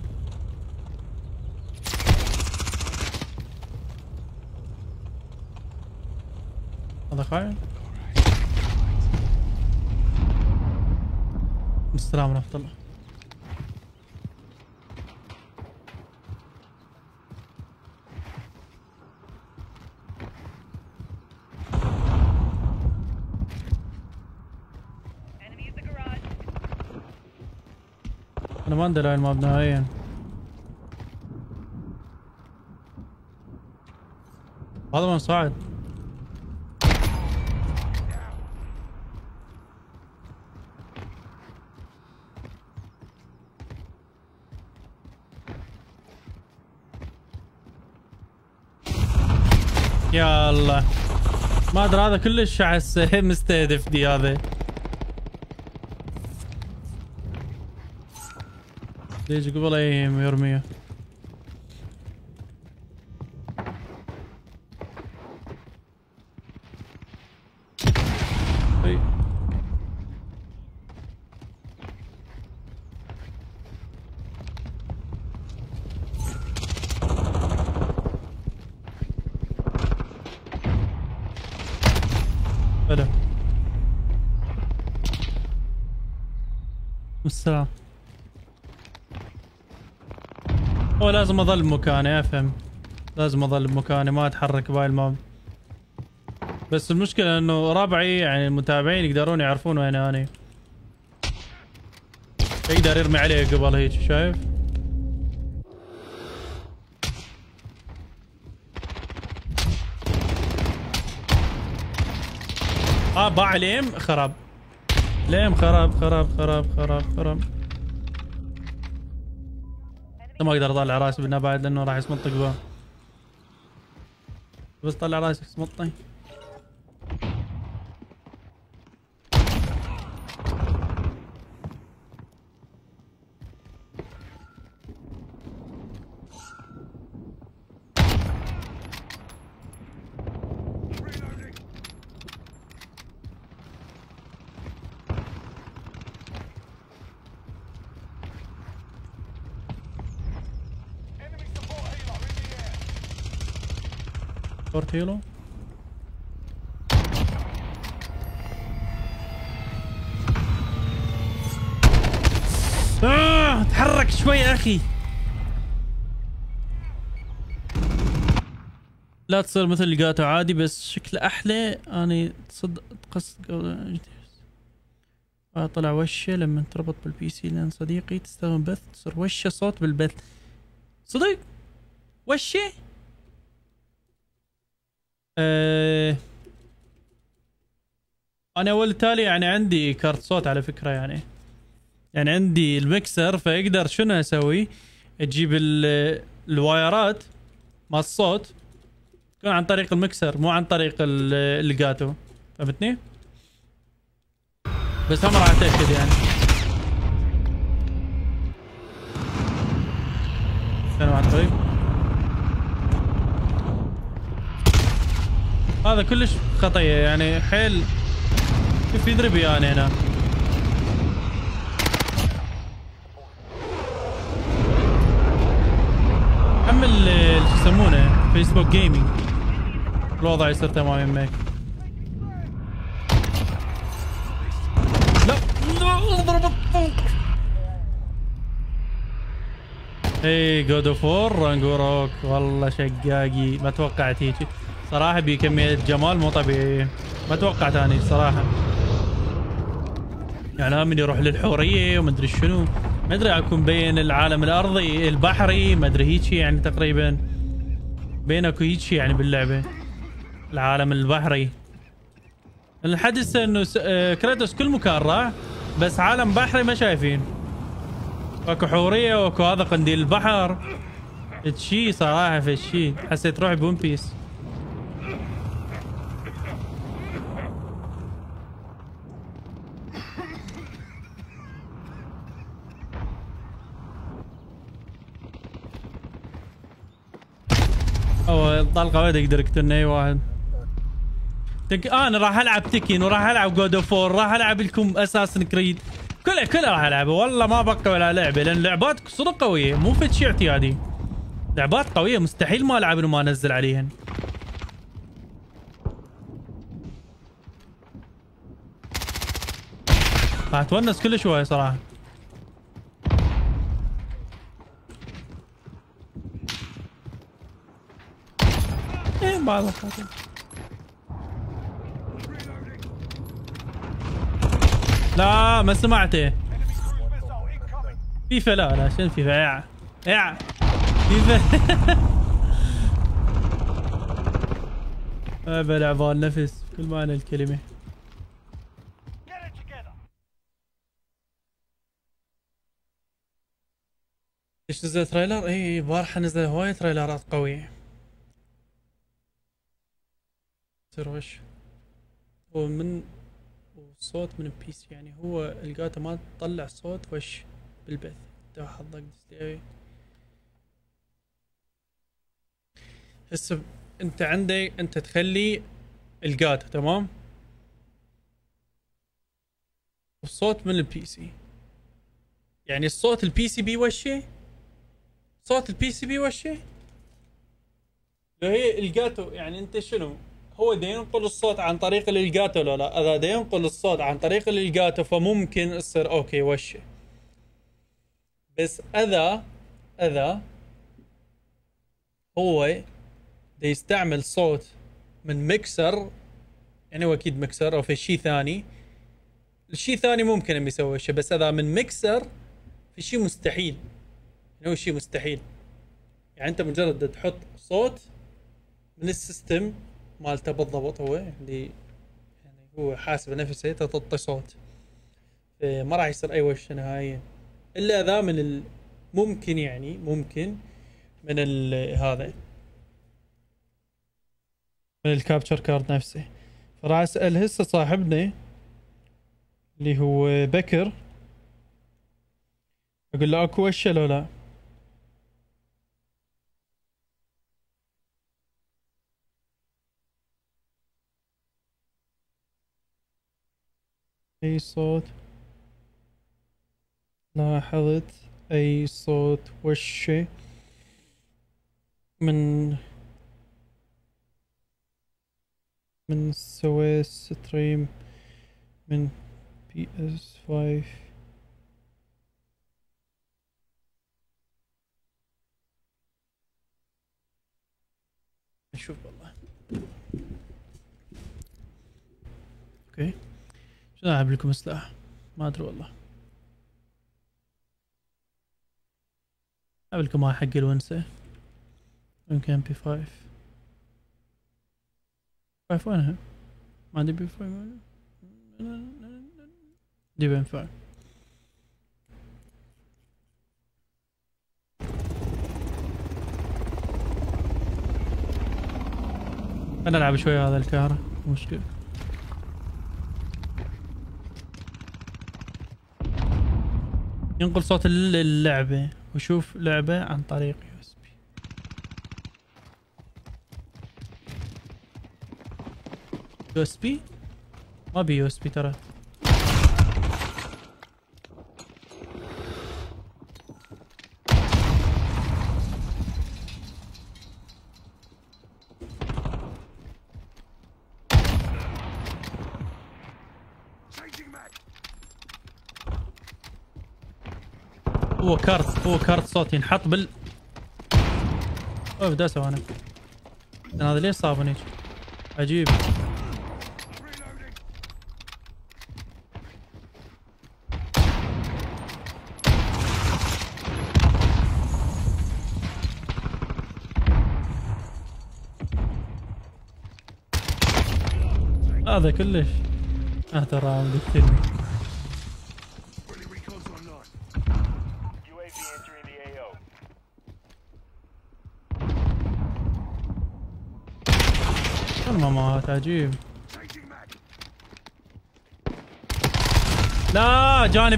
هذا خاين. السلام ورحمه الله. انا ما عندي لاين ماب نهائيا. هذا من صاعد. يا الله ما ادري، هذا كلش احس مستهدف دي هذا. يجي قبل اي يرميه. اي حلو. السلام. هو لازم اظل بمكاني، افهم. لازم اظل بمكاني ما اتحرك بهاي الماب. بس المشكلة انه ربعي يعني المتابعين يقدرون يعرفون وين اني. يقدر يرمي عليه قبل هيك، شايف؟ باع ليم خرب. ليم خرب خرب خرب خرب خرب. ما اقدر اطلع راسي منها بعد لانه راح يسمطك بها. بس طلع راسك سمطني. سبورت هيلو. تحرك شوي يا اخي. لا تصير مثل الجاتو عادي بس شكله احلى. اني تصدق قصد طلع وشه لما تربط بالبي سي لان صديقي تستخدم بث تصير وشه صوت بالبث. صدق وشه. انا اول تالي يعني عندي كارت صوت على فكره، يعني عندي المكسر فيقدر شنو اسوي؟ اجيب الوايرات مال الصوت تكون عن طريق المكسر مو عن طريق الجاتو، فهمتني؟ بس هم راح اتاكد يعني. ثاني واحد طيب. هذا كلش خطيه يعني حيل. كيف يضرب يعني هنا؟ شو يسمونه فيسبوك جيمنج الوضع يصير تمام يمك. لا لا اضرب الطوق. اي جود اوف وور رانجوروك والله شقاقي ما توقعت هيك صراحه بكميه جمال مو طبيعيه ما توقعت اني صراحه. يعني من يروح للحوريه وما ادري شنو ما ادري اكو مبين العالم الارضي البحري ما ادري هيك يعني تقريبا بينك هيك يعني باللعبه العالم البحري. الحدث انه كريتوس كل مكان راح بس عالم بحري ما شايفين. اكو حوريه واكو هذا قنديل البحر شي صراحه في الشي حسيت روحي بون بيس. او طلقه واحده يقدر يقتلني اي واحد. انا راح العب تكين وراح العب جود اوف وور راح العب لكم اساسن كريد كلها راح العبها والله ما بقى ولا لعبه لان لعبات صدق قويه مو فد شيء اعتيادي. لعبات قويه مستحيل ما العب وما انزل عليهن. راح اتونس كل شوي صراحه. ايه بعض الخاطر لا ما سمعته. فيفا لا شنو فيفا يا فيفا بلعب النفس بكل معنى الكلمة. ايش نزل تريلر؟ اي بارحة نزل هواية تريلرات قوية. تصير وش هو من صوت من البي سي يعني هو الجاتا ما تطلع صوت وش بالبث. انت حظك دستيوي هسه انت عندك انت تخلي الجاتا تمام والصوت من البي سي يعني الصوت البي سي بيوشي صوت البي سي بيوشي لو هي الجاتو يعني انت شنو هو دا ينقل الصوت عن طريق الالجاتو لو لا اذا دا ينقل الصوت عن طريق الالجاتو فممكن يصير اوكي وشي. بس اذا هو دا يستعمل صوت من مكسر يعني هو اكيد مكسر او في شيء ثاني الشيء ثاني ممكن انه يسوي شيء بس اذا من مكسر في شيء مستحيل يعني هو شيء مستحيل. يعني انت مجرد تحط صوت من السيستم مالته بالضبط هو اللي يعني هو حاسب نفسه تعطي صوت ما راح يصير اي وش نهائيا الا اذا من ممكن يعني ممكن من هذا من الكابتشر كارد نفسه. فراح اسال هسه صاحبنا اللي هو بكر اقول له اكو وش لو لا. اي صوت لاحظت اي صوت وش من سوى ستريم من PS5 نشوف والله. اوكي شو العب لكم سلاح ما ادري والله. العب لكم حق الونسه يمكن بي 5 وينها ما عندي بي 5 دي بينفع. انا العب شوي هذا الكهرة مشكلة. ينقل صوت اللعبة وشوف لعبة عن طريق يو اس بي. يو اس بي ما بي يو اس بي ترى. هو كارت صوت ينحط بال اوف داسوا انا. هذا ليش صابني؟ عجيب. هذا كلش ترى عم يقتلني. UAV entering the AO. والله مات. عجيب. لا جاني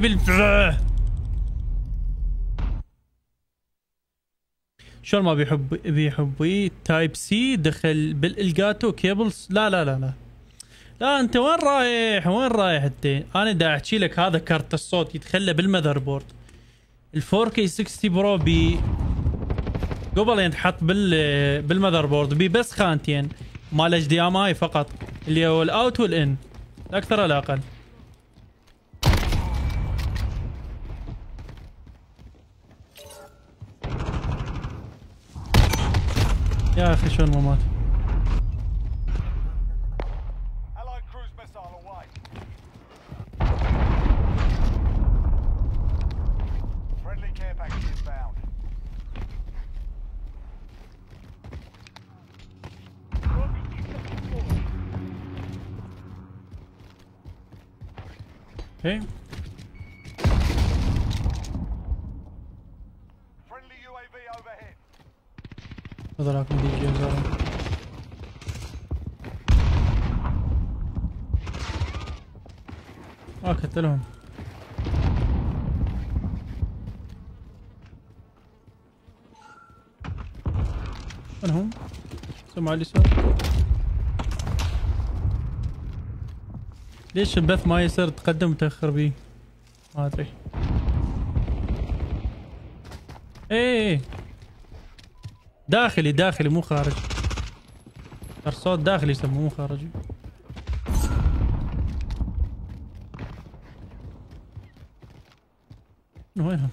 شلون ما بيحب تايب سي دخل بالالجاتو كيبلز. لا انت وين رايح انت؟ انا دا احكي لك هذا كارت الصوت يتخلى بالمذر بورد. ال 4K 60 برو قبل ينحط بالمذر بورد بس خانتين مال اتش دي ام اي فقط، اللي هو الاوت والان، لا اكثر ولا اقل. يا اخي شلون ما مات. Allied cruise missile away. Friendly care package inbound. اوكي Friendly UAV overhead. هذولاك من دي جي قتلهم. من هم؟ سمع اليسار. ليش البث ما يصير تقدم وتأخر بيه؟ ما ادري. ايه داخلي مو خارج. صوت داخلي يسموه مو خارجي. وينها؟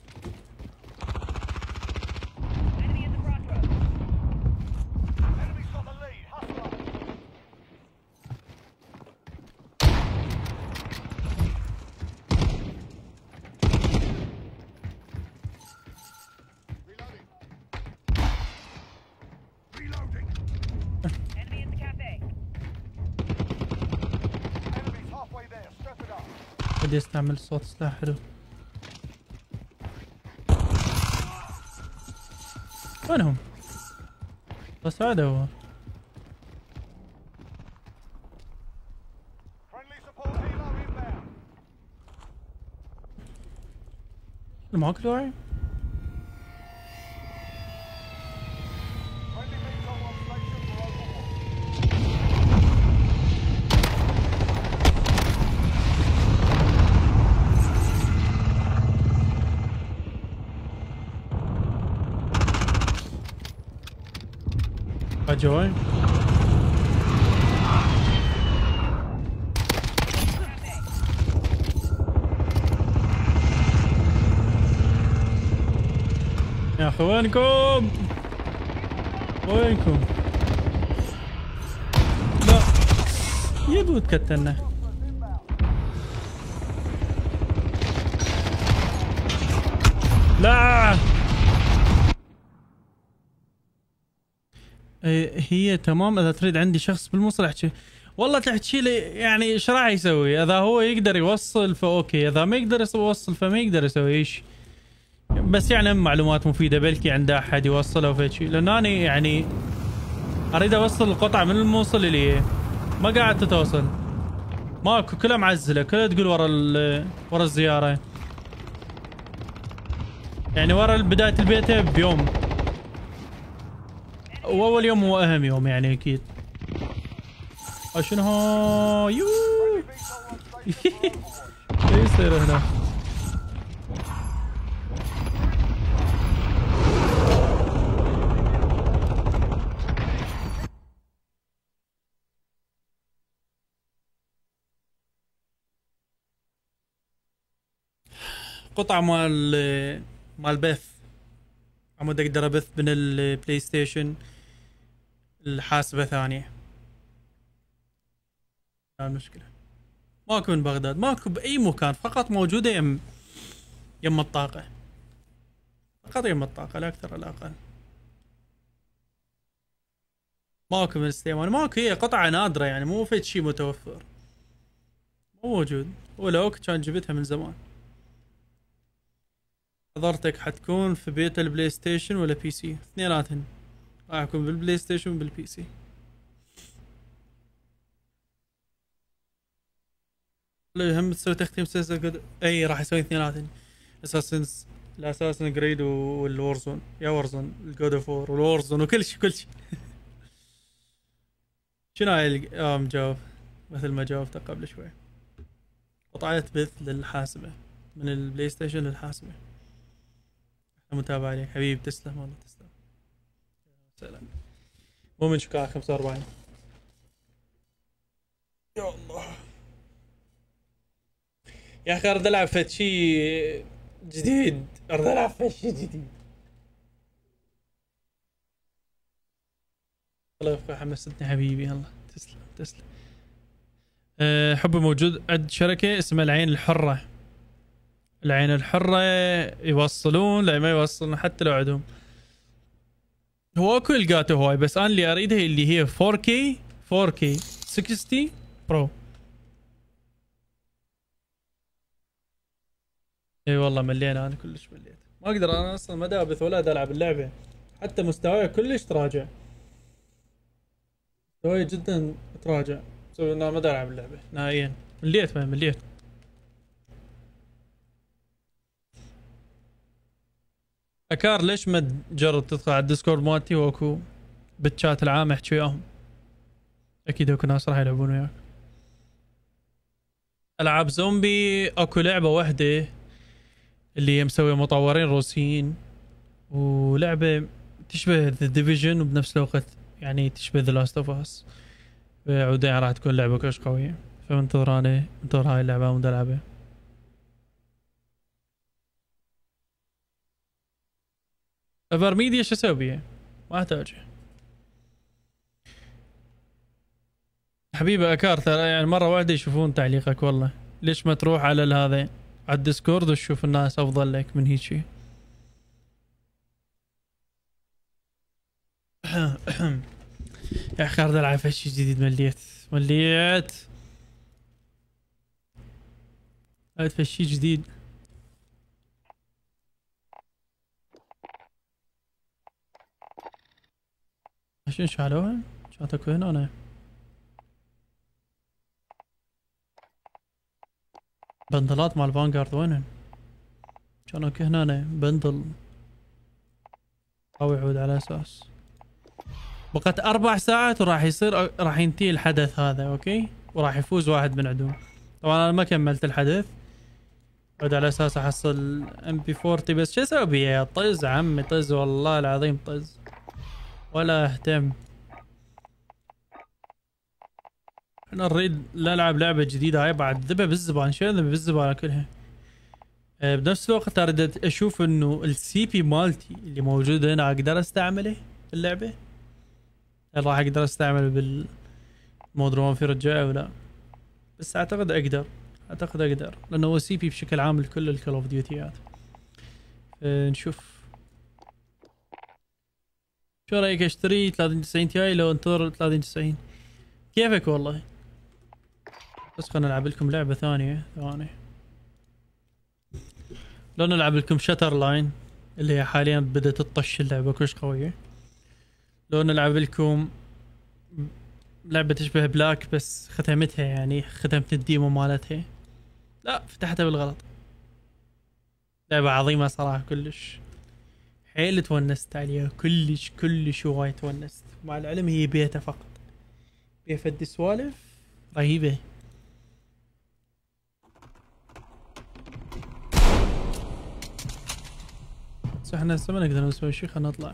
Enemy's got the lead. Hustler. Reloading. Enemy in the cafe. Enemy's halfway there. Step it up. بدي استعمل صوت سلاح حلو. وينهم؟ بس هذا هو. Friendly support helo inbound. معك داعي؟ Friendly missile on station for overwatch. جوي يا اخي وينكم؟ لا يبو تكتلنا. لا هي تمام. اذا تريد عندي شخص بالموصل احكي والله تحكي لي يعني ايش راح يسوي. اذا هو يقدر يوصل فاوكي، اذا ما يقدر يوصل فما يقدر يسوي ايش. بس يعني معلومات مفيده بلكي عند احد يوصله في شيء، لان انا يعني اريد اوصل القطعه من الموصل اللي ما قاعد تتوصل. ماكو، كلها معزله، كلها تقول ورا الزياره، يعني ورا بدايه البيت بيوم، واول يوم هو اهم يوم يعني اكيد. شنو هو يو ايش يصير هنا؟ قطع مال بث، عمود اقدر ابث من البلاي ستيشن الحاسبة ثانية. لا المشكلة ماكو من بغداد، ماكو بأي مكان، فقط موجودة يم الطاقة، فقط يم الطاقة لا أكثر ولا أقل. ماكو من استيمان، ماكو، هي قطعة نادرة يعني، مو في شيء متوفر، مو موجود، ولو كان جبتها من زمان. حضرتك حتكون في بيت البلاي ستيشن ولا بي سي؟ اثنيناتهن، راح اكون بالبلاي ستيشن وبالبي سي. هم تسوي تختيم سلسلة اي راح اسوي اثنيناتهن، اساسنز، الاساسن جريد والورزون، يا ورزون الجود اوف وور والورزون وكل شيء كل شيء. شنو هاي مجاوب مثل ما جاوبته قبل شوي. قطعة بث للحاسبة من البلاي ستيشن للحاسبة. متابع عليك حبيبي، تسلم والله تسلم. سلام. مو من شكاع 45. يا الله يا اخي اريد العب فد شيء جديد، اريد العب فد شيء جديد. الله يوفقك حمستني حبيبي، يلا تسلم تسلم. حبي موجود عند شركة اسمها العين الحرة. العين الحرة يوصلون، لا ما يوصلون حتى لو عندهم. هو اكو الجاتو هواي، بس انا اللي اريدها اللي هي 4K 60 برو. اي والله ملينا، انا كلش مليت، ما اقدر انا اصلا ما دابث ولا العب اللعبة، حتى مستواي كلش تراجع، مستواي جدا تراجع، بسبب اني ما العب اللعبة نهائيا، مليت مليت. اكار ليش ما تجرب تدخل على الديسكورد مالتي واكو بالشات العام احكي وياهم، اكيد اكو ناس راح يلعبون وياك. العاب زومبي اكو لعبة واحدة اللي هي مسوي مطورين روسيين، ولعبة تشبه ذا ديفيجن وبنفس الوقت يعني تشبه ذا لاست اوف اس، بعدين راح تكون لعبة كلش قوية، فمنتظر انا منتظر هاي اللعبة ومد العبها. فارميديا شو اسوي بيها؟ ما احتاجها حبيبي اكار، ترى يعني مرة واحدة يشوفون تعليقك، والله ليش ما تروح على هذا على الديسكورد وتشوف الناس افضل لك من هيك شيء. يا اخي اريد العب شيء جديد، مليت مليت، اريد شيء جديد. عشان شالوها؟ شاتك وين انا؟ بندلات مال فانغارد وينهن؟ كانوا هنا بندل او يعود على اساس. بقت 4 ساعات وراح يصير، راح ينتهي الحدث هذا اوكي، وراح يفوز واحد من عندهم. طبعا انا ما كملت الحدث، بعد على اساس احصل MP40، بس شو اسوي بيها؟ طز عمي طز، والله العظيم طز، ولا اهتم. انا نريد نلعب لعبة جديدة، هاي بعد ذبة بالزبان، شو ذبة بالزبان كلها. بنفس الوقت اريد اشوف انه السي بي مالتي اللي موجود هنا اقدر استعمله باللعبة، هل راح اقدر استعمله بالمود روان في رجاء او لا؟ بس اعتقد اقدر لانه هو سي بي بشكل عام لكل الكول اوف ديوتيات. نشوف شو رايك، اشتري 3090 تي لو انتظر 3090؟ كيفك والله. بس خلنا نلعب لكم لعبة ثانية ثواني، لو نلعب لكم شاتر لاين اللي هي حاليا بدأت تطش اللعبة كلش قوية. لو نلعب لكم لعبة تشبه بلاك بس ختمتها، يعني ختمت الديمو مالتها، لا فتحتها بالغلط. لعبة عظيمة صراحة، كلش حيل تونست عليها، كلش هواي تونست، مع العلم هي بيتا فقط، بيها فد سوالف رهيبة. بس احنا هسه ما نقدر نسوي شي، خلنا نطلع.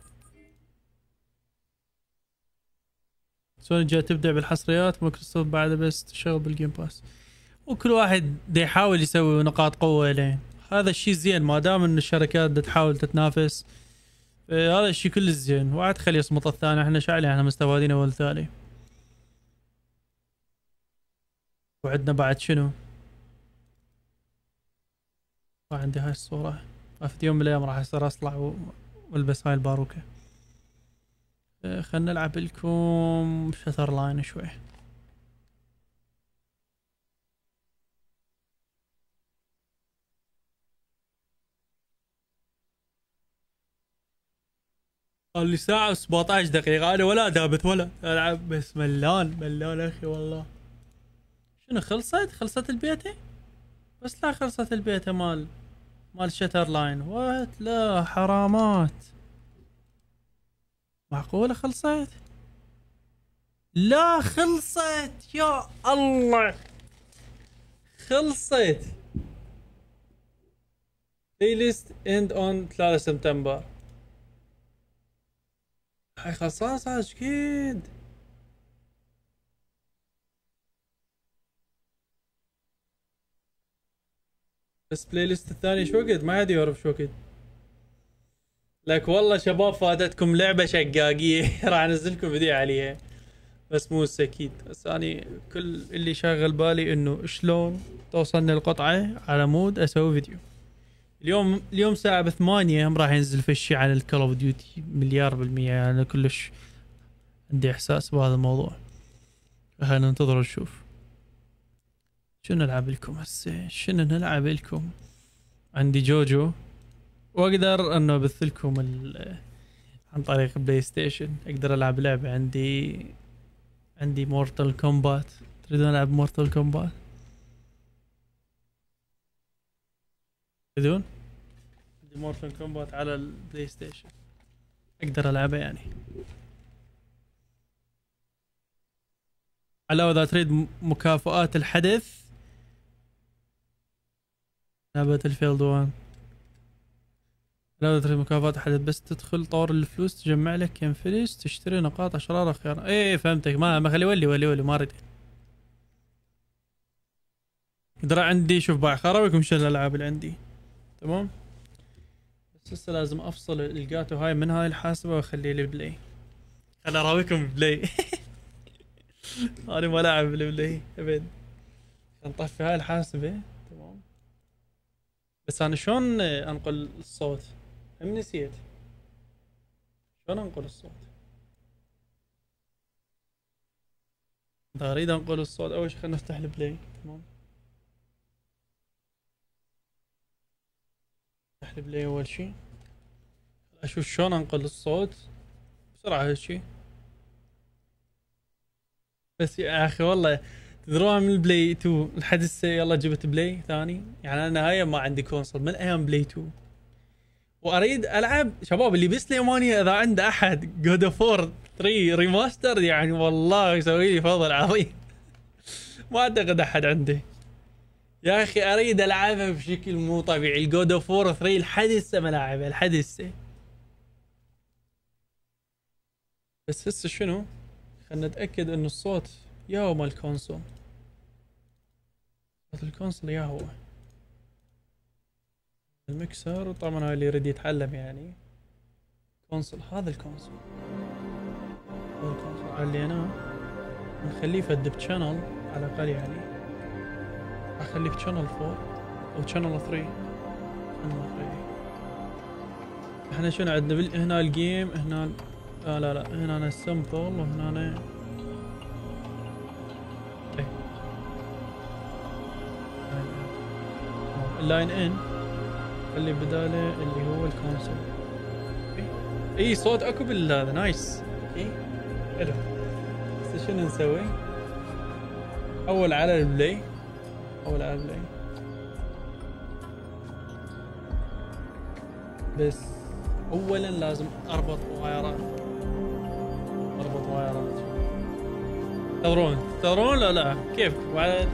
سوني جاي تبدع بالحصريات، مايكروسوفت بعد بس تشتغل بالجيم باس، وكل واحد دا يحاول يسوي نقاط قوة لين هذا الشيء زين ما دام ان الشركات بدها تحاول تتنافس. هذا الشيء كله زين. وعد خلي يصمت الثاني، احنا شعلي احنا مستفادين اول ثاني. وعندنا بعد شنو؟ عندي هاي الصورة. في يوم من الايام راح اصير اطلع والبس هاي الباروكة. خلنا نلعب لكم شتر لاين شوي. قال لي ساعة و17 دقيقة انا ولا دابت ولا العب بس ملان اخي والله. شنو خلصت البيتة؟ بس لا خلصت البيتة مال شتر لاين. وات لا حرامات. معقولة خلصت؟ لا خلصت يا الله خلصت. بلاylist end on 3 سبتمبر. هاي خصاصة اكيد. بس بلاي ليست الثاني شو وقت؟ ما حد يعرف شو وقت. لك والله شباب فاتتكم لعبة شقاقية راح انزلكم فيديو عليها بس مو اكيد. بس اني كل اللي شاغل بالي انه شلون توصلني القطعة على مود اسوي فيديو. اليوم ساعة ب8 راح ينزل فشي على الكول اوف ديوتي 100%. يعني كلش عندي احساس بهذا الموضوع. خلينا ننتظر نشوف شنو نلعب لكم هسه. شنو نلعب لكم؟ عندي جوجو واقدر انه ابث لكم عن طريق بلاي ستيشن. اقدر العب لعبة عندي مورتال كومبات. تريدون العب مورتال كومبات؟ تريدون؟ عندي مورتال كومبات على البلاي ستيشن اقدر العبها يعني. علاوة اذا تريد مكافآت الحدث لعبة الفيلد 1. علاوة تريد مكافآت الحدث بس تدخل طور الفلوس تجمع لك كم فلوس تشتري نقاط اشرار خيار. ايه فهمتك. ما خلي ولي ما اريد. درا عندي شوف باع خرابيكم شو الالعاب اللي عندي. تمام بس هسه لازم افصل الجاتو هاي من هاي الحاسبة واخليه لي بلاي. خل اراويكم بلاي. انا ما لاعب بالبلاي ابد. نطفي هاي الحاسبة. تمام بس انا شلون انقل الصوت؟ هم نسيت شلون انقل الصوت. اذا اريد انقل الصوت اول شي خلينا نفتح البلاي. تمام نفتح البلاي اول شي اشوف شلون انقل الصوت بسرعة هالشي. بس يا اخي والله تدرون من البلاي 2 لحد هسه يلا جبت بلاي ثاني. يعني انا هاي ما عندي كونسول من ايام بلاي 2 واريد العب. شباب اللي بسليمانية اذا عنده احد جود اوف 4 3 ريماستر يعني والله يسوي لي فضل عظيم. ما اعتقد احد عنده يا اخي. اريد العبها بشكل مو طبيعي. الجود اوف 4 3 لحد هسه ما لاعبها لحد هسه. بس هسه شنو؟ خلنا نتاكد انه الصوت يا هو مال الكونسول. صوت الكونسول يا هو المكسر. وطبعا هاي اللي يريد يتعلم يعني كونسول. هذا الكونسول عليناه نخليه فد بشانل على الاقل يعني. اخليك شانل 4 او شانل 3. احنا شنو عندنا هنا الجيم هنا. لا هنا السمبل وهنا اللاين ان اللي بداله اللي هو الكونسول. اي صوت اكو بالهذا نايس. اوكي حلو. بس شنو نسوي؟ اول على البلاي. بس اولا لازم اربط وايرات. تدرون لا كيف وعلى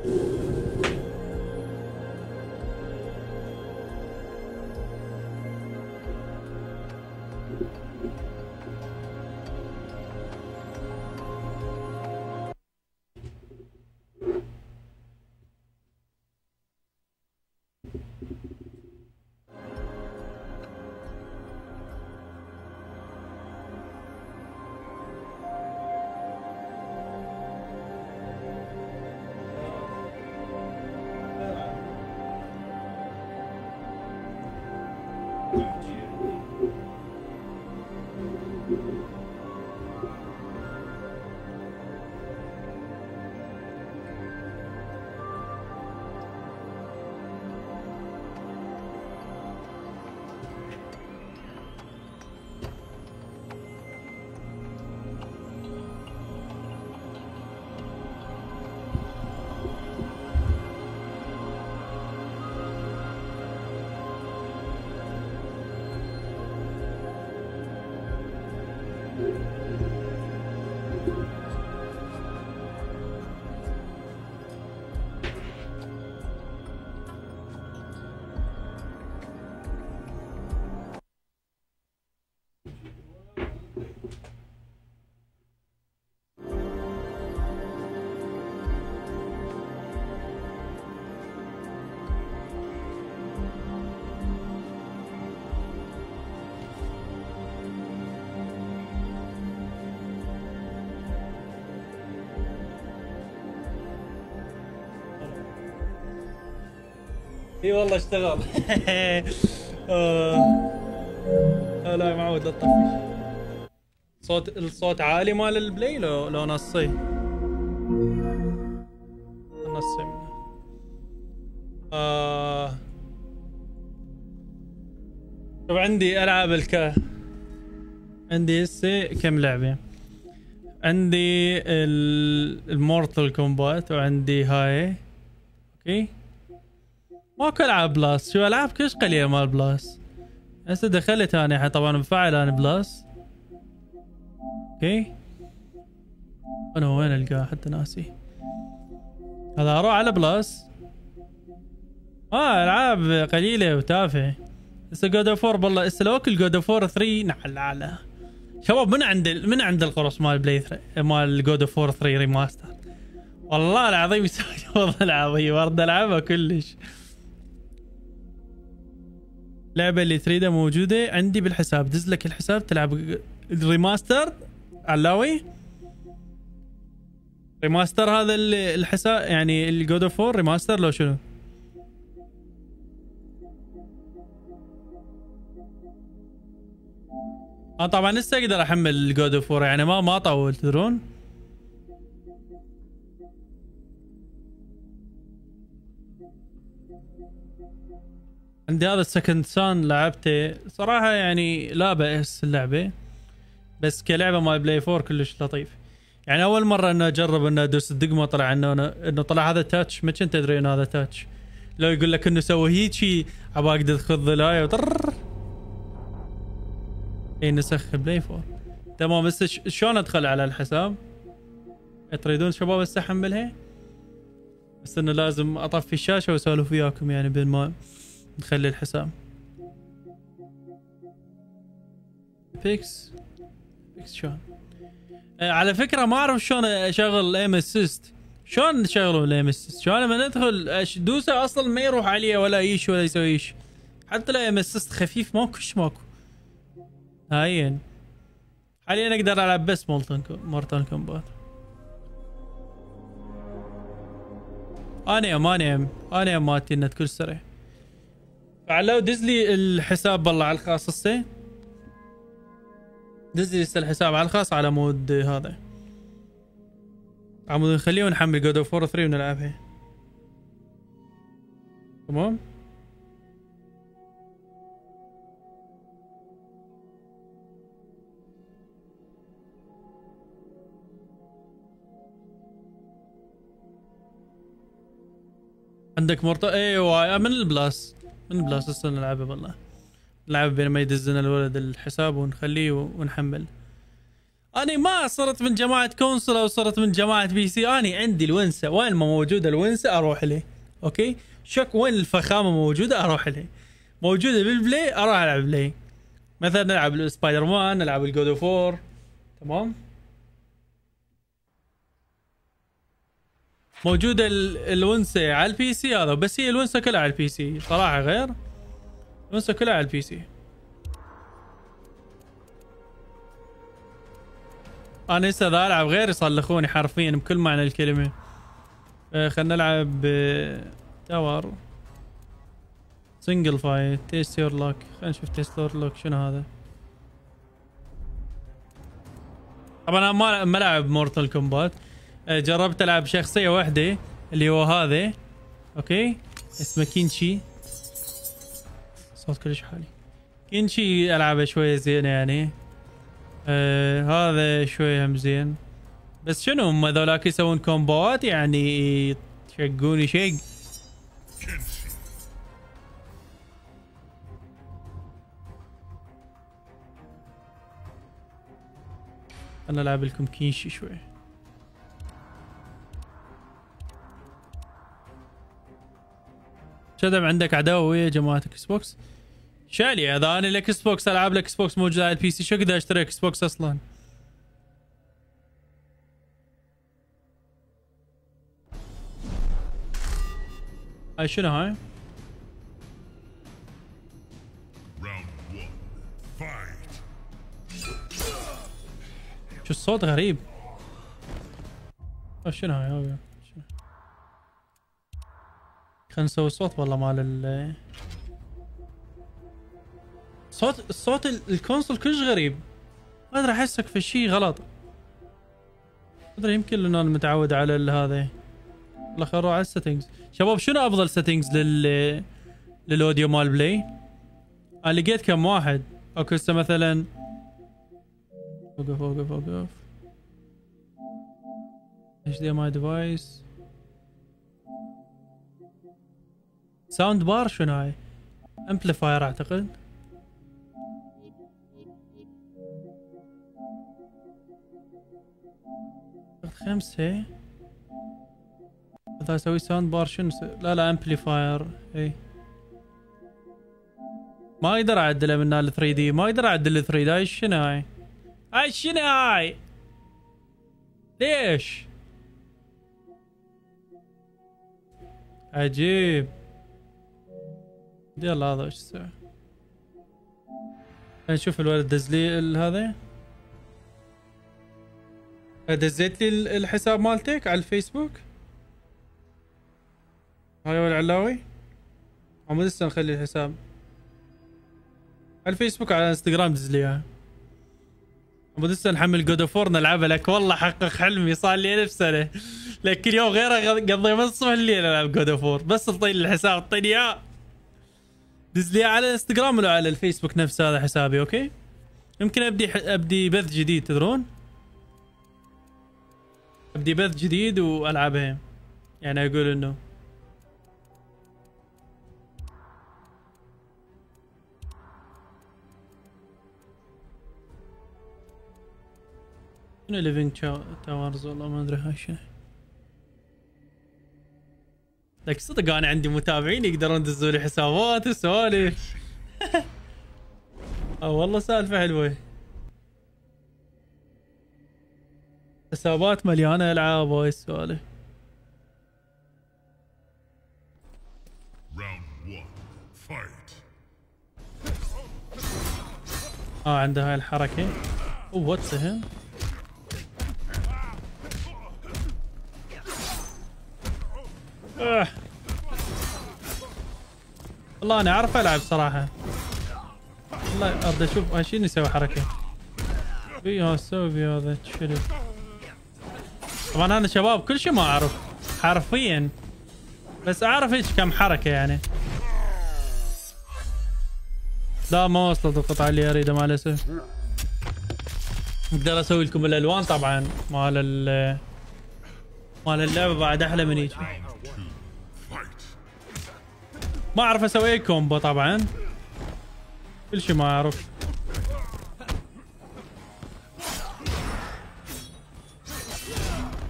اي والله اشتغل. لا يا معود لا تطفش. الصوت عالي مال البلاي لو نصي. نصي منه. طب عندي العاب عندي هسه كم لعبه. عندي المورتال كومبات وعندي هاي. اوكي ماكو العاب بلاس. شو العاب كلش قليله مال بلاس. هسه دخلت انا طبعا مفعل انا بلاس. اوكي انا وين القاه حتى ناسي. هذا اروح على بلاس. العاب قليله وتافهه. هسه جود اوف 4 والله هسه لو اكل جود اوف 4 3 نعل شباب. من عند القرص مال بلاي 3 مال جود اوف 4 3 ريماستر. والله العظيم يسوي والله العظيم ارد العبها كلش. اللعبه اللي تريدها موجوده عندي بالحساب. دز لك الحساب تلعب الريماستر علاوي. ريماستر هذا الحساب يعني الجود اوف 4 ريماستر لو شنو. طبعا لسه اقدر احمل الجود اوف 4 يعني ما طول تدرون. عندي هذا السكند سان لعبته صراحة يعني لا بأس اللعبة. بس كلعبة مال بلاي 4 كلش لطيف. يعني اول مرة انه اجرب انه ادوس الدقمة طلع انه طلع هذا تاتش. ما كنت ادري انه هذا تاتش. لو يقول لك انه سوي هيجي ابغى اقدر اخذ ظلاية وطر. اي نسخ بلاي 4 تمام. هسه شلون ادخل على الحساب؟ تريدون شباب هسه احملها؟ بس انه لازم اطفي الشاشة واسولف وياكم يعني بين ما نخلي الحساب. فيكس شلون؟ على فكرة ما اعرف شلون اشغل ايم اسيست. شلون نشغله الايم اسيست؟ شلون لما ندخل دوسه اصلا ما يروح عليه ولا يش ولا يسوي يش. حتى الايم اسيست خفيف ماكو. هاين حاليا اقدر العب بس مورتال كومبات. انا مالتي النت كل سريع. فعلو دز لي الحساب والله على الخاص هسه. دز لي الحساب على الخاص على مود هذا. على مود نخليه ونحمل جود اوف 4 3 ونلعبها. تمام. عندك ايوه من البلاس. هسه نلعبها والله. نلعب بين ما يدزنا الولد الحساب ونخليه ونحمل. انا ما صرت من جماعه كونسول او صرت من جماعه بي سي، انا عندي الونسه، وين ما موجوده الونسه اروح له. اوكي شك وين الفخامه موجوده اروح له، موجوده بالبلاي اروح العب بلاي. مثلا نلعب سبايدر مان، نلعب الجود اوف 4. تمام موجوده الونسه على البي سي هذا، بس هي الونسه كلها على البي سي صراحه، غير الونسه كلها على البي سي. انا هسه اذا العب غير يصلخوني حرفيا بكل معنى الكلمه. خلينا نلعب تاور سنجل فايت تيست يور لوك. خلينا نشوف تيست يور لوك شنو هذا. طبعا انا ما لعب مورتال كومبات، جربت العب شخصيه واحده اللي هو هذا. اوكي اسمه كينشي، صوت كلش حالي. كينشي العبه شويه زينه يعني. هذا شويه هم زين، بس شنو هم ذولاك يسوون كومبوات يعني يشقوني شق. انا العب لكم كينشي شوي. شدم عندك عداوه ويا جماعه اكس بوكس؟ شالي اذا انا الاكس بوكس العاب الاكس بوكس موجوده على البي سي، شو اقدر اشتري اكس بوكس اصلا؟ هاي شنو هاي؟ شو الصوت غريب. شنو هاي؟ شنو؟ خلينا نسوي صوت والله مال صوت الكونسول كلش غريب، ما ادري احسك في شيء غلط. ما ادري يمكن لانه انا متعود على هذا. والله خلينا نروح على السيتنجز. شباب شنو افضل سيتنجز للاوديو مال بلاي؟ انا لقيت كم واحد. اوكي هسه مثلا وقف HDMI ديفايس ساوند بار. شنو هاي؟ امبليفاير اعتقد. خمسة. اذا اسوي ساوند بار شنو لا امبليفاير. اي ما اقدر اعدله من ال 3 دي، ما اقدر اعدل ال 3 دي. هاي شنو هاي؟ هاي شنو هاي؟ ليش؟ عجيب. يلا هذا ايش يسوي؟ نشوف الولد دز لي هذا. دزيت لي الحساب مالتك على الفيسبوك. هاي هو العلاوي. عمود لسه نخلي الحساب على الفيسبوك، على الانستغرام دز لي اياها. عمود لسه نحمل جود اوف 4 نلعبها. لك والله حقق حلمي، صار لي 1000 سنه لك كل يوم غيره قضي من الصبح الليل العب جود اوف 4. بس اعطيني الحساب اعطيني اياه. دز لي على الانستغرام ولا على الفيسبوك نفس هذا حسابي. اوكي يمكن ابدي بث جديد، تدرون ابدي بث جديد والعبها. يعني اقول انه شنو ليفينج تاورز. والله ما ادري هاي شنو. لك صدق انا عندي متابعين يقدرون يدزوا لي حسابات وسوالف. والله سالفه حلوه. حسابات مليانه العاب وهاي السوالف. عنده هاي الحركه. وات سهم. والله انا اعرف العب صراحه. والله اريد اشوف هاي شنو يسوي حركه فيها. اسوي فيها هذا شنو. طبعا انا شباب كل شيء ما اعرف حرفيا، بس اعرف هيك كم حركه يعني. لا ما وصلت القطعه اللي اريدها مع الاسف. اقدر اسوي لكم الالوان طبعا مال اللعبه بعد احلى من هيك. ما اعرف اسوي اي كومبو طبعا، كل شيء ما اعرف.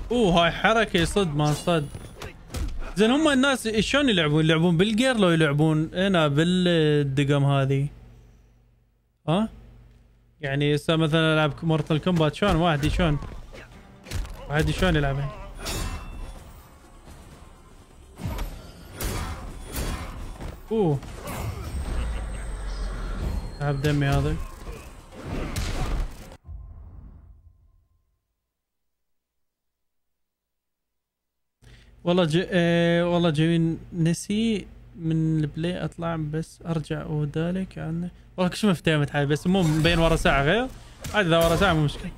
هاي حركه صد ما صد. زين هم الناس شلون يلعبون بالجير لو يلعبون هنا بالدقم هذه؟ ها يعني هسه مثلا العب مورتال كومبات شلون واحد شلون يلعبها؟ لعب دمي هذا. والله جميل. نسي من البلاي اطلع بس ارجع وذلك يعني والله كش مفتهمت هاي، بس مو مبين ورا ساعه غير عادي. اذا ورا ساعه مو مشكله.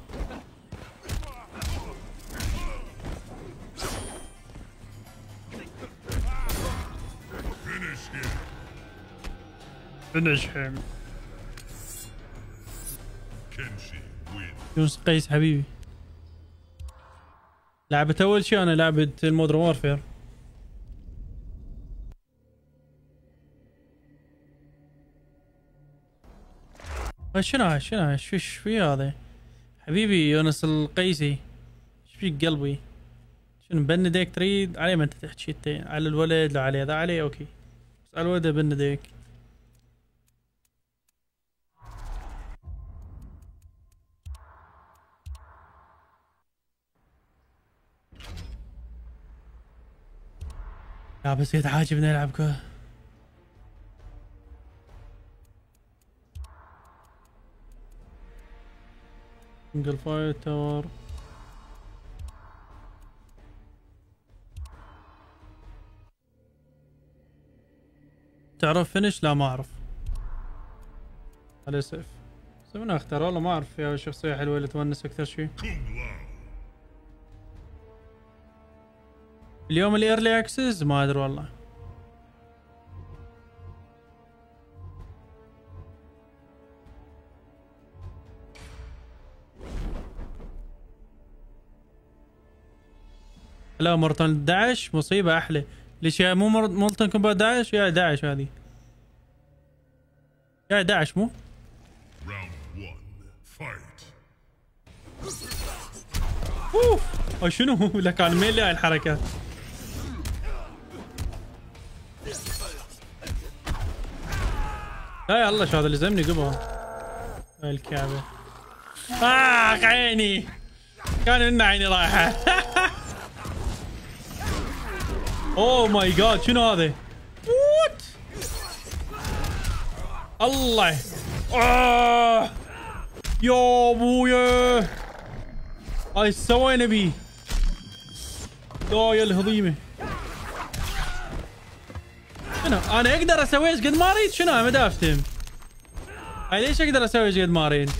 فينيش هيم. يونس قيس حبيبي. لعبت اول شيء انا لعبة المودرن وورفير. شنو ايش في هذا حبيبي يونس القيسي؟ ايش فيك قلبي؟ شنو بندك تريد علي؟ ما انت تحكي على الولد لو علي؟ اذا علي اوكي، بس على الولد بندك. لا بس يتعاجبني العب كو. سنجل فايتر. تعرف فينش؟ لا ما اعرف. على سيف. بس من اختار والله ما اعرف يا شخصية حلوة اللي تونس اكثر شيء. اليوم الايرلي اكسس ما ادري والله. لا مورتال داعش مصيبة احلى. ليش يا مو مورتال كومبات داعش؟ يا داعش هذه. يا داعش مو؟ اوف شنو لك على الميل هاي الحركات. لا يلا شو هذا اللي زمني قبل. هاي الكعبة. عيني كان ان عيني رايحة. اوه ماي جاد شنو هذا؟ وات الله. يا ابويا هاي ايش سوينا بيه؟ لا يا الهضيمه. شنو انا اقدر اسوي ايش قد ما اريد؟ شنو ما دافتم. هاي ليش اقدر اسوي ايش قد ما اريد؟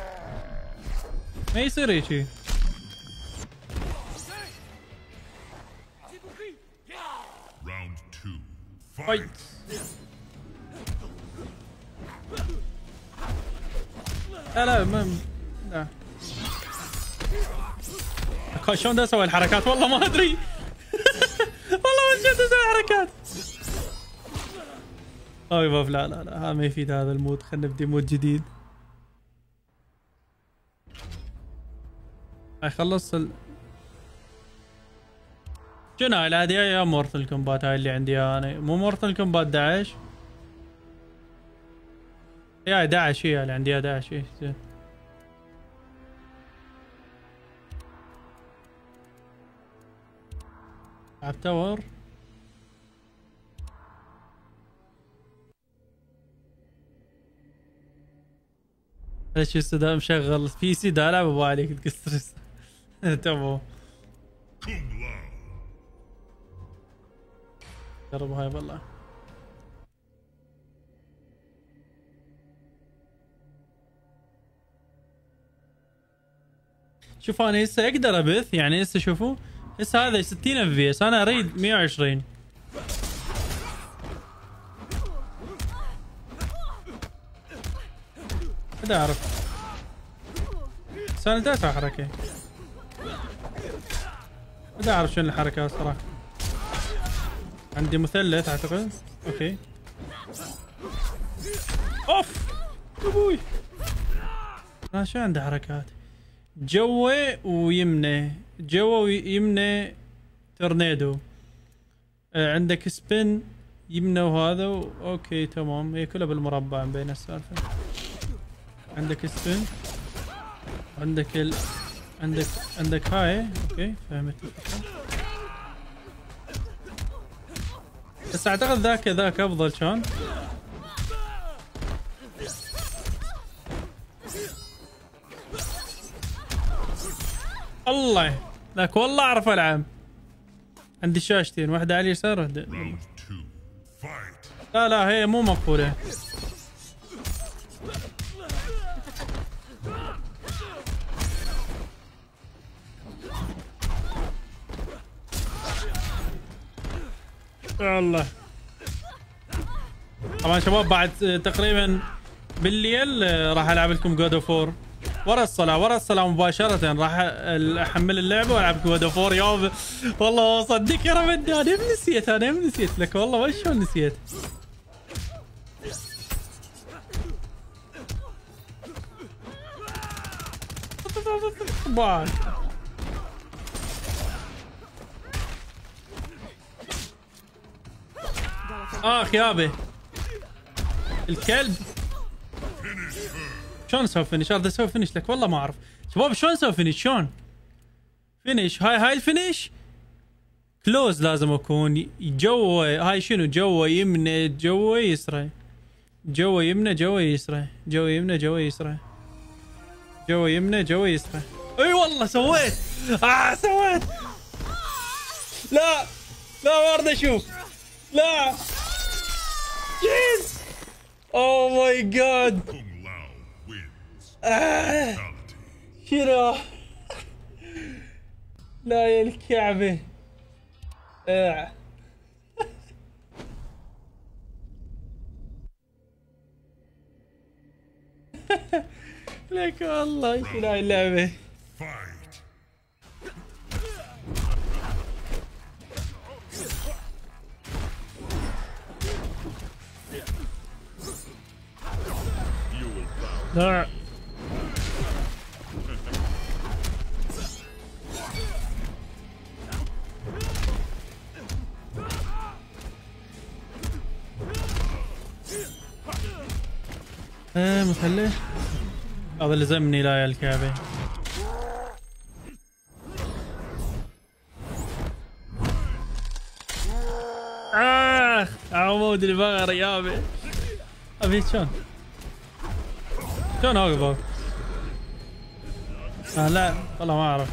ما يصير هيجي. فايت. لا لا شلون دا اسوي الحركات والله ما ادري. والله ما شفت اسوي الحركات. باب لا هذا ما يفيد هذا المود. خلينا نبدي مود جديد. هاي خلص شنو هاي هذه يا مورتال كومبات؟ هاي اللي عندي انا مو مورتال كومبات داعش. يا داعش هي اللي عندي. يا داعش زين. لعب تاور. ليش هسه مشغل بي سي دا العب ابو عليك تكسر. تمام جرب هاي والله. شوف انا هسه اقدر ابث يعني. هسه شوفوا هسه هذا 60 اف بي اس انا اريد 120. ما اعرف بس انا داسع حركه. ما اعرف شنو الحركات صراحه. عندي مثلث اعتقد. اوكي اوف ابوي. شو عنده حركات؟ جوا ويمنى، جوا ويمنى تورنيدو. عندك سبين يمنى وهذا اوكي تمام، هي كلها بالمربع بين السالفه. عندك سبين، عندك عندك هاي اوكي فهمت الفكره. بس اعتقد ذاك افضل كان. الله ذاك والله اعرف العب. عندي شاشتين، واحدة على اليسار واحدة. لا هي مو مقفولة. الله طبعا شباب بعد تقريبا بالليل راح العب لكم جود اوف 4 ورا الصلاة مباشرة. راح احمل اللعبة والعب جود اوف 4 يوم. والله صدق يا رب انا نسيت لك والله وش شلون نسيت. باك اخ يابي الكلب. شلون اسوي فينش؟ اريد اسوي فينش لك والله ما اعرف شباب شلون اسوي فينش. شلون فينش؟ هاي الفينش كلوز لازم اكون جوا. هاي شنو؟ جوا يمنى جوا يسرى، جوا يمنى جوا يسرى، جوا يمنى جوا يسرى، جوا يمنى جوا يسرى. اي والله سويت. سويت. لا ما اريد اشوف. لا جيز. اوه ماي جاد. شنو؟ لا يا الكعبة. لك والله شنو هاي اللعبة. لا مثلث هذا اللي زمني. لا يا الكعبة. عمود البغر يابي. ابي شلون اوقفه؟ لا والله ما اعرف.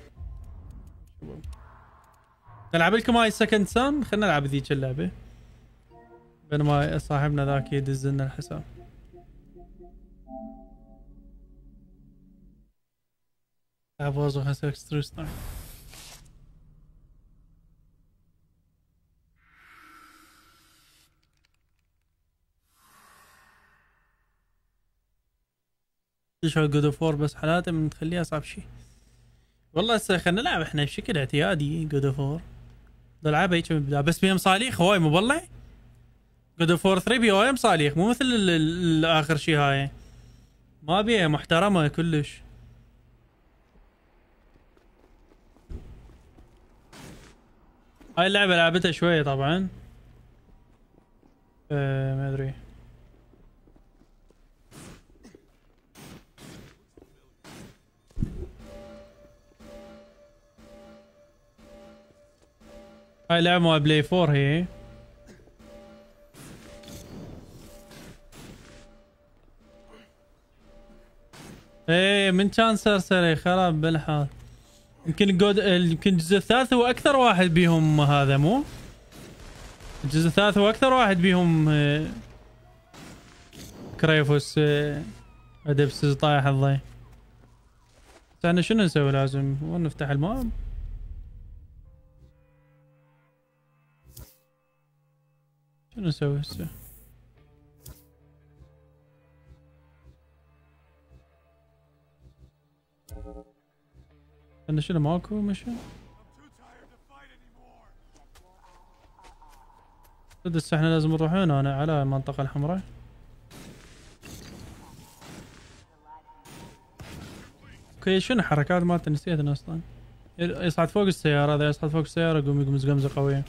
نلعب لكم هاي سكند سان. خلينا نلعب ذيك اللعبة بينما صاحبنا ذاك يدز لنا الحساب. Bozo has extra star. شو جود اوف 4 بس حالاته من تخليها اصعب شيء. والله هسه خلينا نلعب احنا بشكل اعتيادي جود اوف 4. نلعبها هيك من البداية بس بيها مصاليخ هواي مبلع. جود اوف 4 3 بيها هواي مصاليخ مو مثل اخر شيء هاي. ما بيها محترمة كلش. هاي اللعبة لعبتها شوية طبعا. ما ادري. هاي لعبة بلاي 4 هي. ايه من كان سرسري خراب بالحال. يمكن يمكن الجزء الثالث هو اكثر واحد بيهم هذا مو؟ الجزء الثالث هو اكثر واحد بيهم كريفوس ادبس طايح الضي. احنا شنو نسوي؟ لازم نفتح الماب. شنو نسوي هسه؟ انا شنو ماكو مشى؟ هسه احنا لازم نروح هنا على المنطقة الحمراء. اوكي شنو الحركات مالته نسيت انا اصلا. يصعد فوق السيارة، هذا يصعد فوق السيارة يقوم يقمز قمزة قوية.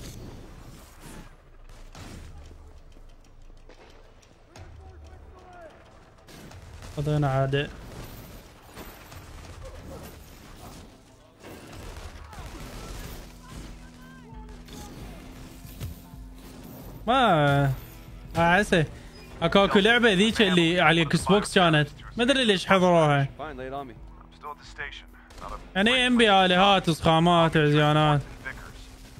خذينا عادي. ما عسى اكو لعبة ذيك اللي على الاكس بوكس كانت ما ادري ليش حضروها. Fine, lay it on me. I'm still at the station. Not a يعني ام بي الهات وصخامات وعزيانات. Vickers.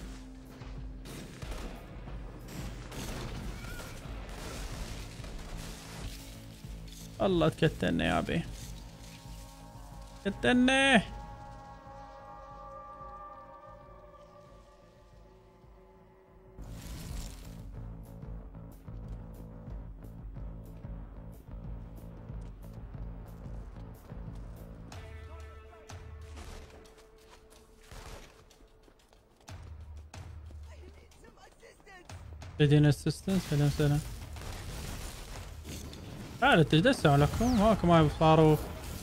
والله تكتلنا يا ابي. كتلنا. تدين اسيستنس. سلام سلام. تعال تجدسوا لكم ماكو ما صاروخ.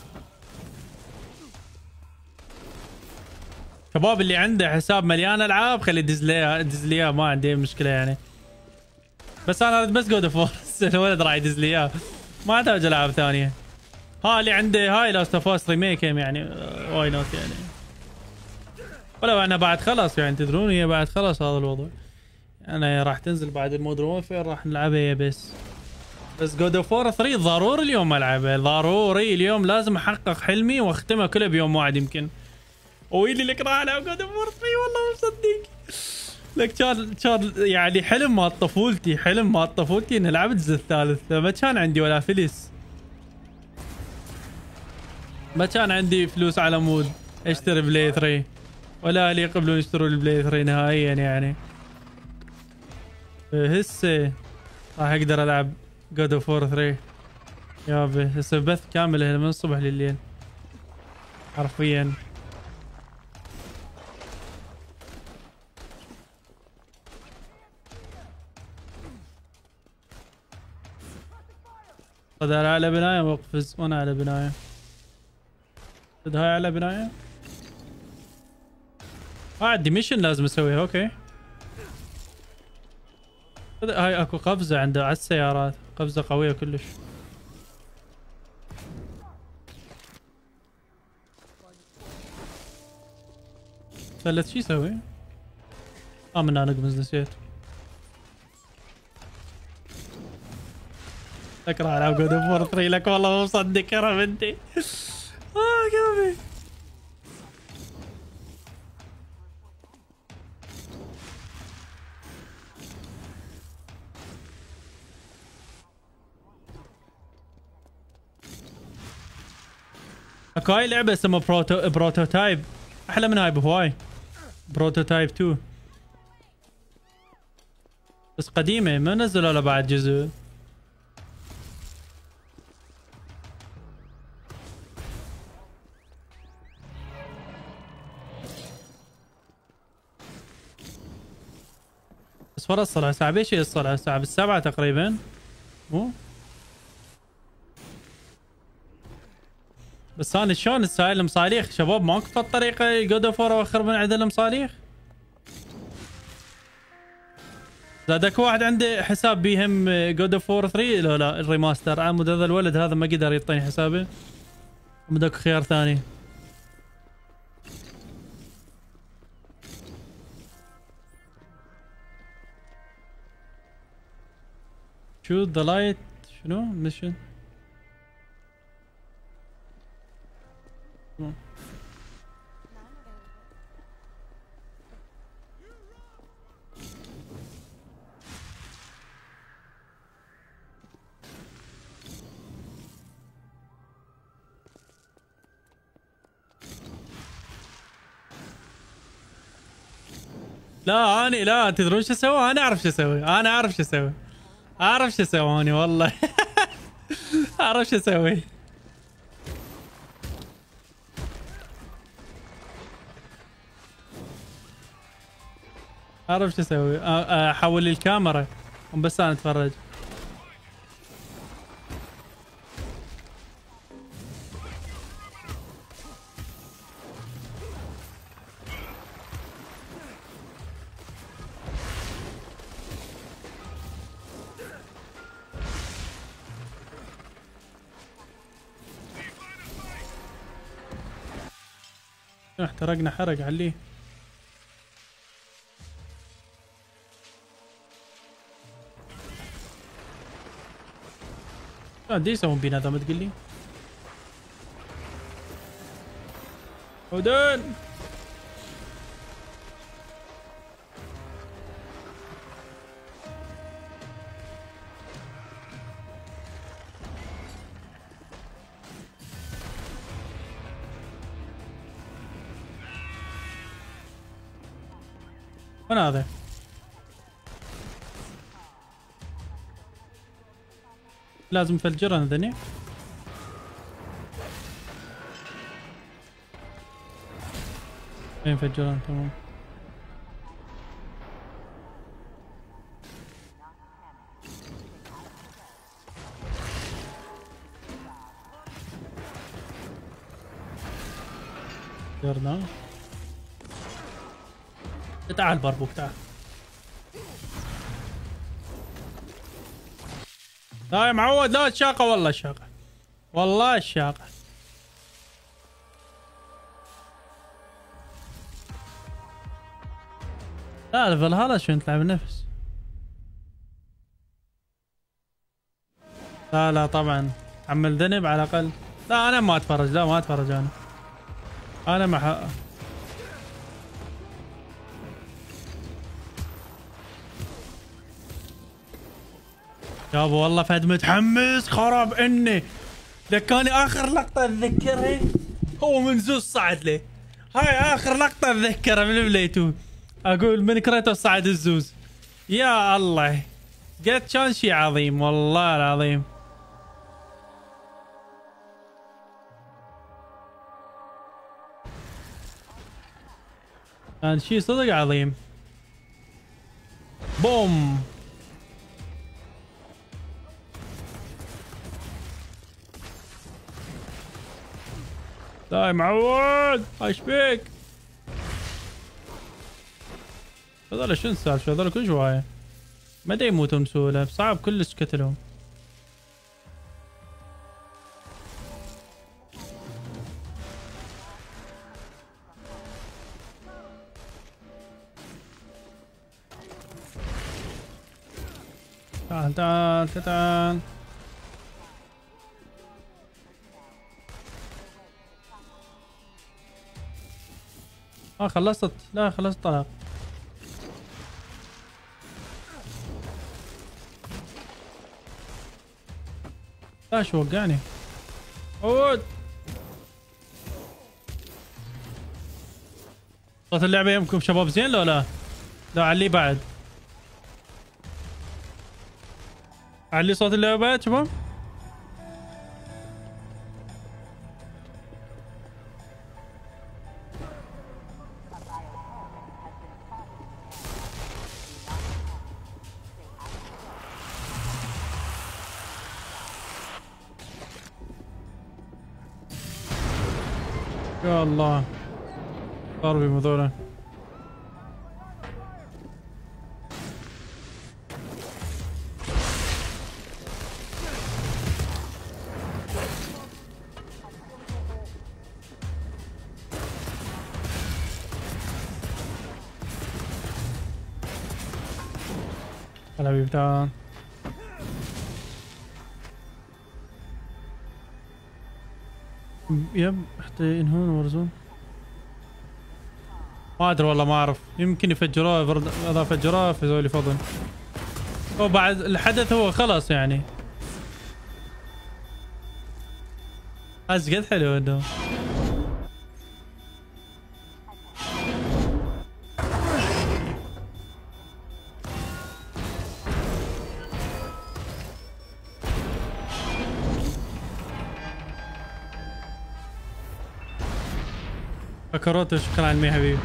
شباب اللي عنده حساب مليان العاب خلي يدز لي اياه ما عندي مشكله يعني. بس انا اريد بس جود اوف وور. الولد راح يدز لي اياه ما احتاج العاب ثانيه. ها اللي عنده هاي لاست اوف اس ريميك يعني واي نوت يعني. ولو انا بعد خلص يعني تدرون هي بعد خلص هذا الوضع. انا راح تنزل بعد المودرن وورفير راح نلعبها بس جود اوف وور 3 ضروري اليوم العبها. ضروري اليوم لازم احقق حلمي واختمها كلها بيوم واحد يمكن. ويلي لك راح العب جود اوف وور 3 والله مو مصدق. لك كان يعني حلم مال طفولتي. حلم مال طفولتي اني العب الجزء الثالث. ما كان عندي ولا فلس. ما كان عندي فلوس على مود اشتري بلاي 3 ولا اهلي يقبلون يشتروا البلاي 3 نهائيا يعني. هسه راح اقدر العب جود اوف وور 3 يابا. هسه بث كامل من الصبح لليل حرفيا. صدر على بناية وقفز وانا على بناية. صد هاي على بناية. عندي ميشن لازم اسويها. اوكي هاي اكو قفزة عنده على السيارات. قفزة قوية كلش. ثلث شي يسوي؟ من انا نقمز نسيت. اكره العب جود اوف وور 3 لك والله مو مصدق يا بنتي. قوي. اكو هاي لعبة اسمها بروتوتايب. احلى من هاي بهواي. بروتوتايب 2 بس قديمة ما نزلوا لها بعد جزء. بس ورا الصلعة ساعة بيش الصلعة ساعة بالسبعة تقريبا مو. بس انا شلون تسايل المصاريخ شباب ماكو طريقة جود اوف وور اوخر من عدد المصاريخ. زاد اكو واحد عنده حساب بيهم جود اوف وور 3 لا الريماستر. عمود هذا الولد هذا ما قدر يعطيني حسابه. بدك خيار ثاني. شو ذا لايت شنو ميشن. لا اني لا تدرون شو اسوي. انا اعرف شو اسوي. اعرف شو اسوي اني والله. اعرف شو اسوي. اعرف شو اسوي. احول الكاميرا بس انا اتفرج. احترقنا حرق عليه. دي يسوون بينا هذا ما تقول لي. هودن وين هذا؟ لازم نفجرها ذني. ايه نفجرها تمام. فجرنا. تعال بربوك تعال. لا يا معود لا الشاقة والله الشاقة. والله الشاقة. لا الفالهالا شو تلعب نفس. لا لا طبعا عمل ذنب على الاقل. لا انا ما اتفرج لا ما اتفرج انا ما يابا والله فهد متحمس خراب اني ذكاني اخر لقطة اتذكرها هو من زوز صعد له. هاي اخر لقطة اتذكرها من بلاي 2 اقول من كريتوس صعد الزوز. يا الله قلت كان شي عظيم والله العظيم. كان شي صدق عظيم. بوم لا يا معود ايش بيك؟ هذول شو السالفة؟ هذول كل شوية ما دا يموتون بسهولة صعب كلش قتلهم. تعال تعال تعال. خلصت لا خلصت طلق. لا شو وقعني عود. صوت اللعبة يمكم شباب زين لو لا؟ لا علي بعد علي صوت اللعبة بعد شباب. يا الله ضربي مذوله. حبيبي تعال. يب حتى ينهون ورزون ما ادري والله ما اعرف يمكن يفجروه اذا فجروه فيسوي لي فضل. وبعد الحدث هو خلاص يعني قد حلو انه كروتو شكرا على المي حبيبي.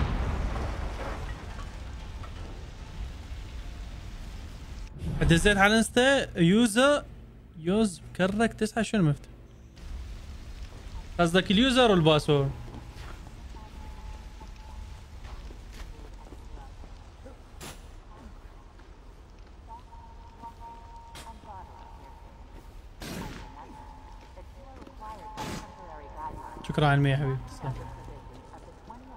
دزيت على انستا يوز مكرك 9 شنو مفتح؟ قصدك اليوزر والباسورد؟ شكرا على المي حبيبي تسلم.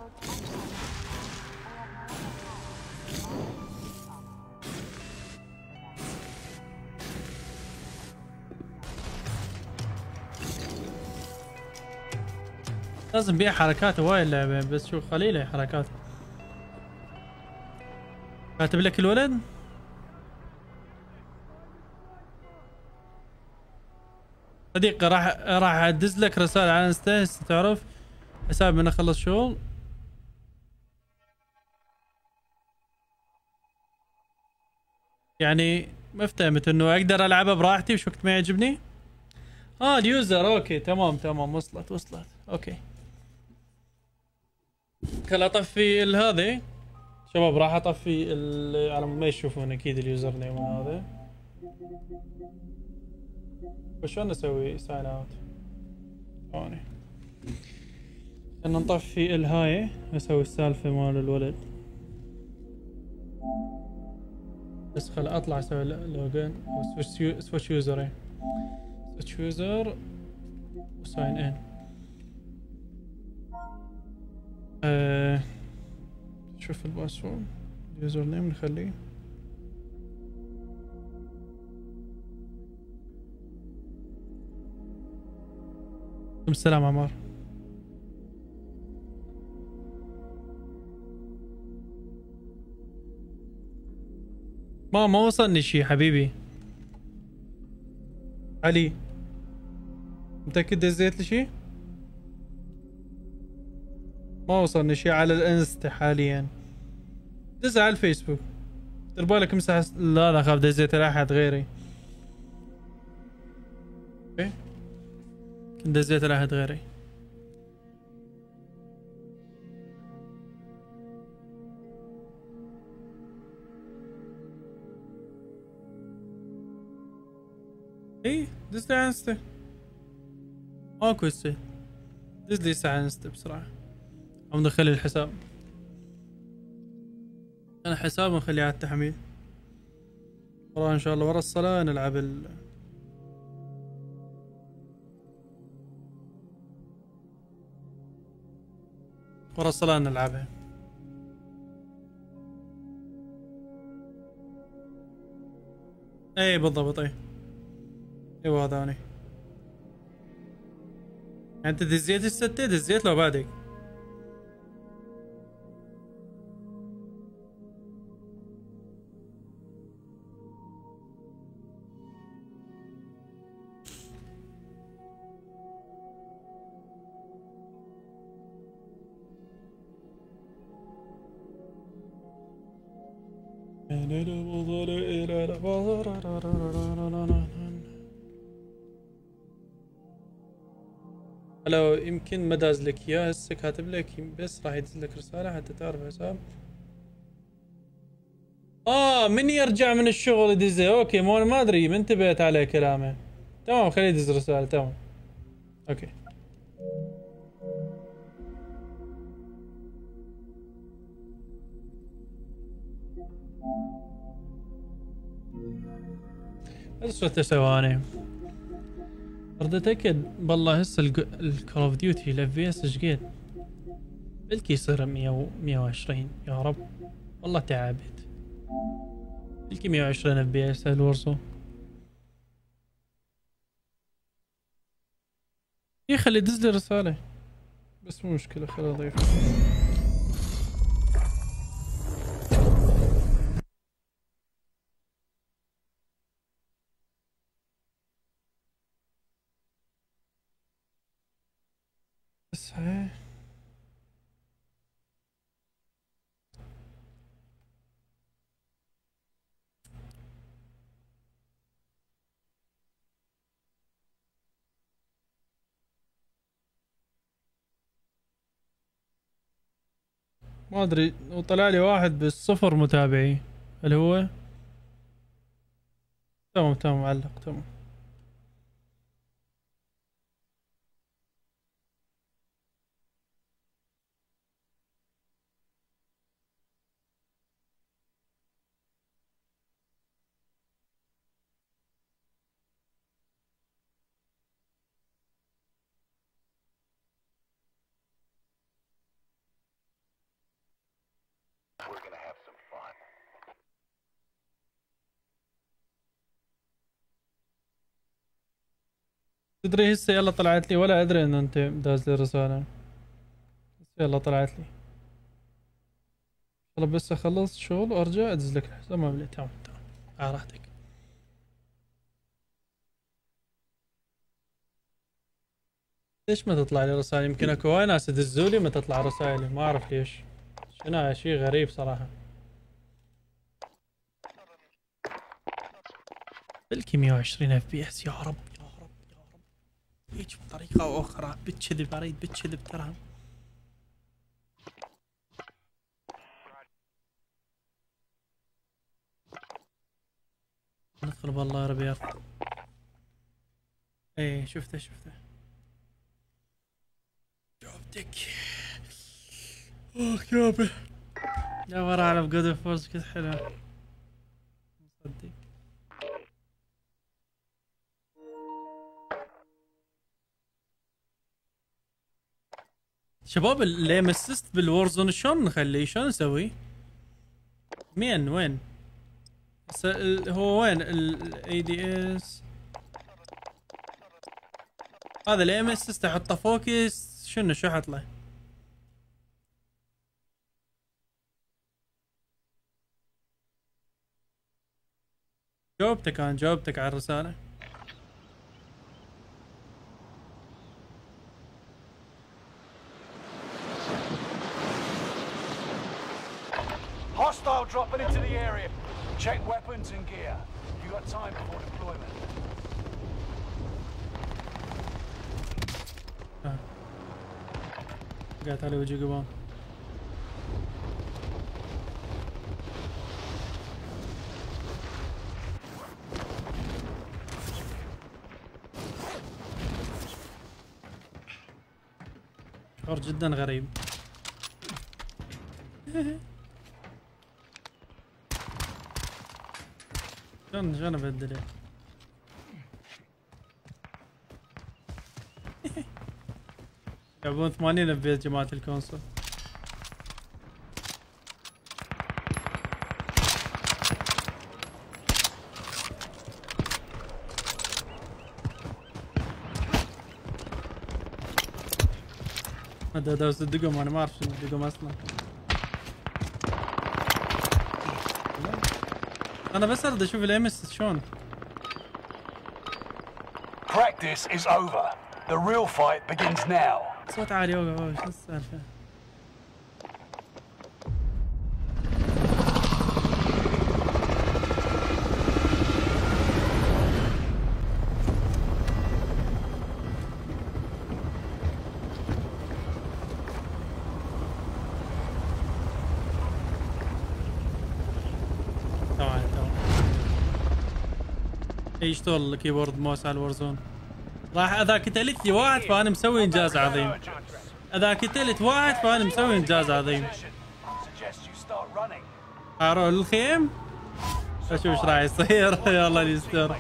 لازم بيها حركات هواي اللعبة، بس شو قليلة حركات. كاتب لك الولد؟ صديقي راح ادز لك رسالة على انستا تعرف حساب من اخلص شغل. يعني ما افتهمت انه اقدر العبها براحتي وش وقت ما يعجبني. اليوزر اوكي تمام وصلت اوكي. خل اطفي هذه شباب، راح اطفي على ما يشوفون اكيد اليوزر نيم هذا. وشلون اسوي ساين اوت؟ ثواني خلنا نطفي الهاي اسوي السالفة مال الولد. بس خل اطلع اسوي لوجن او سويتش يوزر. سويتش يوزر وساين ان. شوف الباسورد اليوزر نيم نخليه. السلام عمار. ما وصلني شي حبيبي علي. متأكد دزيت لي شي؟ ما وصلني شي على الانستا حاليا. دز على الفيسبوك. دير بالك امسح. لا اخاف دزيت لاحد غيري. اوكي كنت دزيت لاحد غيري. ايه دز لي على انستا. ماكو هسه. دز لي على انستا بسرعة. او ندخل الحساب. انا حساب ونخليه على التحميل. والله ان شاء الله ورا الصلاة نلعب ورا الصلاة نلعبها. اي بالضبط اي. ايوه هذا اني. انت دزيت الستة دزيت لو بعدك. لو يمكن ما داز لك اياه هسه كاتب لك بس راح يدز لك رسالة حتى تعرف حساب. من يرجع من الشغل يدزه. اوكي مو ما ادري ما انتبهت على كلامه. تمام خليه يدز رسالة. تمام اوكي. بس شو ثواني اريد اتاكد بالله. هسه الكول اوف ديوتي الاف بي اس ايش قد؟ بلكي يصير 100 120 يا رب. والله تعبت. بلكي 120 اف بي اس الورزو. خلي يدز لي رسالة بس مو مشكلة. خلي اضيف. بس هاي ما ادري. وطلع لي واحد بالصفر متابعي اللي هو تمام معلق تمام. تدري هسه يلا طلعت لي ولا ادري انه انت داز لي رسالة. يلا طلعت لي. والله بس اخلص شغل وارجع ادز لك الحساب. ما بلي تمام تمام على راحتك. ليش ما تطلع لي رسائل؟ يمكن اكو هواي ناس يدزوا لي ما تطلع رسائلي، ما اعرف ليش. شنو شيء غريب صراحة. بلكي 120 اف بي اس. يا رب يا رب يا رب هيك بطريقة او اخرى. بتشذب اريد بتشذب ترى. ندخل بالله يا ربيع. ايه شفته شفته. جاوبتك. اوه كابه. لا ورا على بجود اوف فورس كنت حلو. مصدق. شباب الايم اسيست بالورزون شلون نخليه؟ شلون نسوي؟ مين وين؟ هو وين الاي دي اس؟ هذا الايم اسيست احطه فوكس. شنو شو احط له؟ جاوبتك انا جاوبتك على الرسالة. Hostile dropping into the area. Check weapons and gear. You got time before deployment. قاعد على وجهي قبان. شعور جدا غريب. شلون ابدله؟ يلعبون 80 اف بي اس جماعة الكونسول. هذا داوس الدقم. انا ما اعرف شنو الدقم اصلا. انا بس اريد اشوف الامس شلون. Practice is over. The real fight begins now. صوت عالي. اوه شو السالفة؟ يشتغل الكيبورد ماوس على الورزون. راح اذا قتلت لي واحد فانا مسوي انجاز عظيم. اذا قتلت واحد فانا مسوي انجاز عظيم. اروح للخيم اشوف ايش راح يصير. يا الله يستر.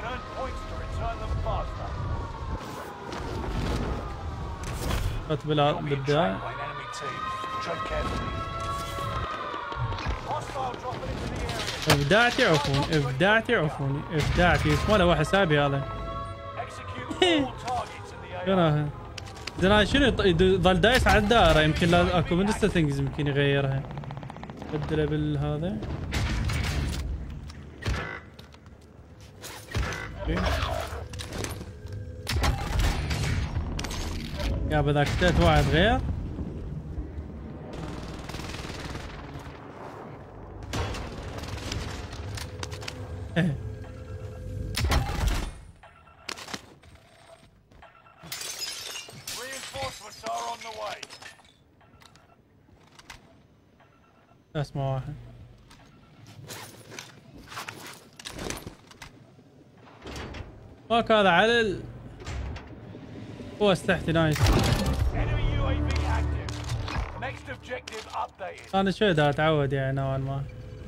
بالبداية ابداعتي عفوني ابداعتي عفوني ابداعتي اسمه له حسابي هذا. شنو زين شنو يظل دايس على الدائرة؟ يمكن لا اكو من ثينجز يمكن يغيرها. بدله بالهذا. يا اذا قتلت واحد غير اسمع واحد. ماك هذا على هو استحتي نايس. انا شوي دا اتعود يعني نوعا ما.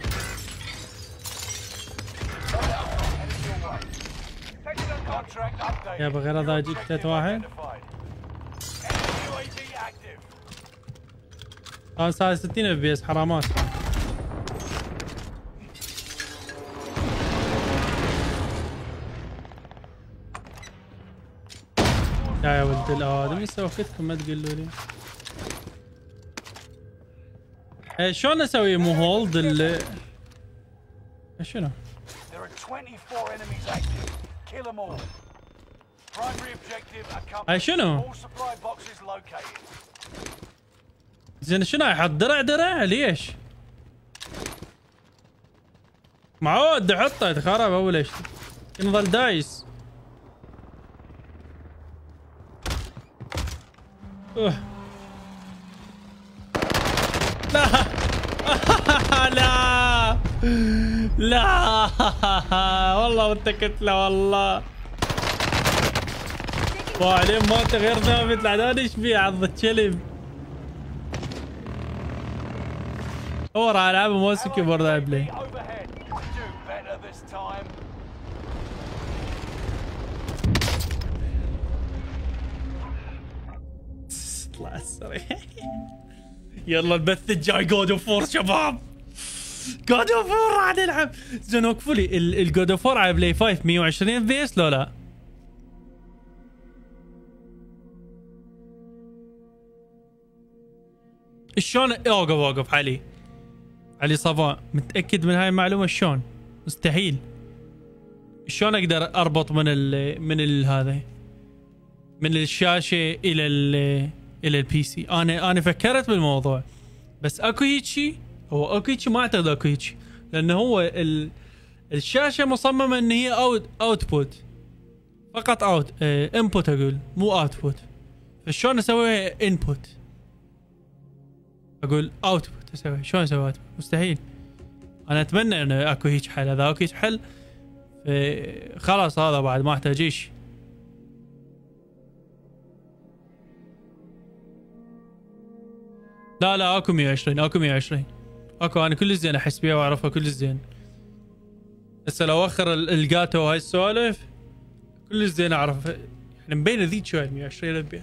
يا بغير هذا اجيك ثلاث واحد. انا صار 60 اف بي اس حرامات. يا ولد الادمي سوفتكم ما تقولوا لي. شلون اسوي مو هولد شنو؟ There are 24 enemies active. Kill them all. Primary objective accomplished. شنو؟ All supply boxes located. زين شنو احط درع ليش؟ معود احطه يتخرب اول ايش؟ ينظل دايس. لا لا لا والله متكت له والله. وعليه ما غير ثابت العداد ايش فيه عض الكلب. هو راح العب موسى كيبورد بلاي. Overhead. Do better this time. اطلع السريع. يلا البث الجاي جود اوف 4 شباب. جود اوف 4 راح نلعب. زين وقفوا لي الجود اوف 4 على بلاي 5 120 في اس لو لا؟ شلون اوقف علي صفاء متاكد من هاي المعلومه؟ شلون؟ مستحيل. شلون اقدر اربط من هذا من الشاشه الى البي سي؟ انا فكرت بالموضوع بس اكو هيجي. هو اكو هيجي ما اعتقد اكو هيجي لانه هو الشاشه مصممه ان هي اوتبوت فقط انبوت اقول مو اوتبوت. فشلون اسويها انبوت؟ اقول اوتبوت اسوي شلون اسوي اوتبوت؟ مستحيل. انا اتمنى انه اكو هيك حل. اذا اكو هيك حل خلاص هذا بعد ما احتاجيش. لا اكو 120 اكو انا كل زين احس بيها واعرفها كل زين. هسه لو اخر الجاتو وهاي السوالف كل زين اعرف يعني مبينه ذيك شوي 120 اف.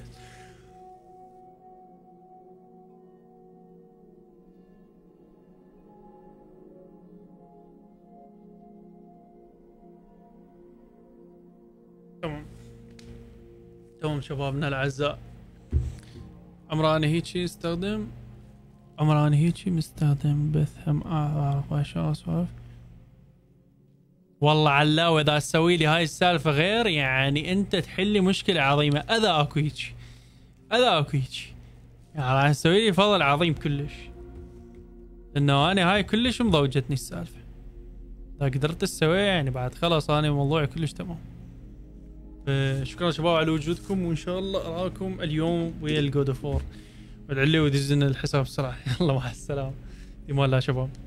تمام شبابنا الاعزاء. عمراني هيجي مستخدم بث هم اعرف اشياء اسولف. والله علاوي اذا تسوي لي هاي السالفه غير يعني انت تحل لي مشكله عظيمه. اذا اكو هيجي يعني راح تسوي لي فضل عظيم كلش لانه انا هاي كلش مضوجتني السالفه. اذا قدرت تسويها يعني بعد خلاص انا موضوعي كلش تمام. شكرا شباب على وجودكم وان شاء الله اراكم اليوم ويا الجود اوف 4. ادعوا لي ودزنا الحساب بسرعه. يلا مع السلامه. في امان الله شباب.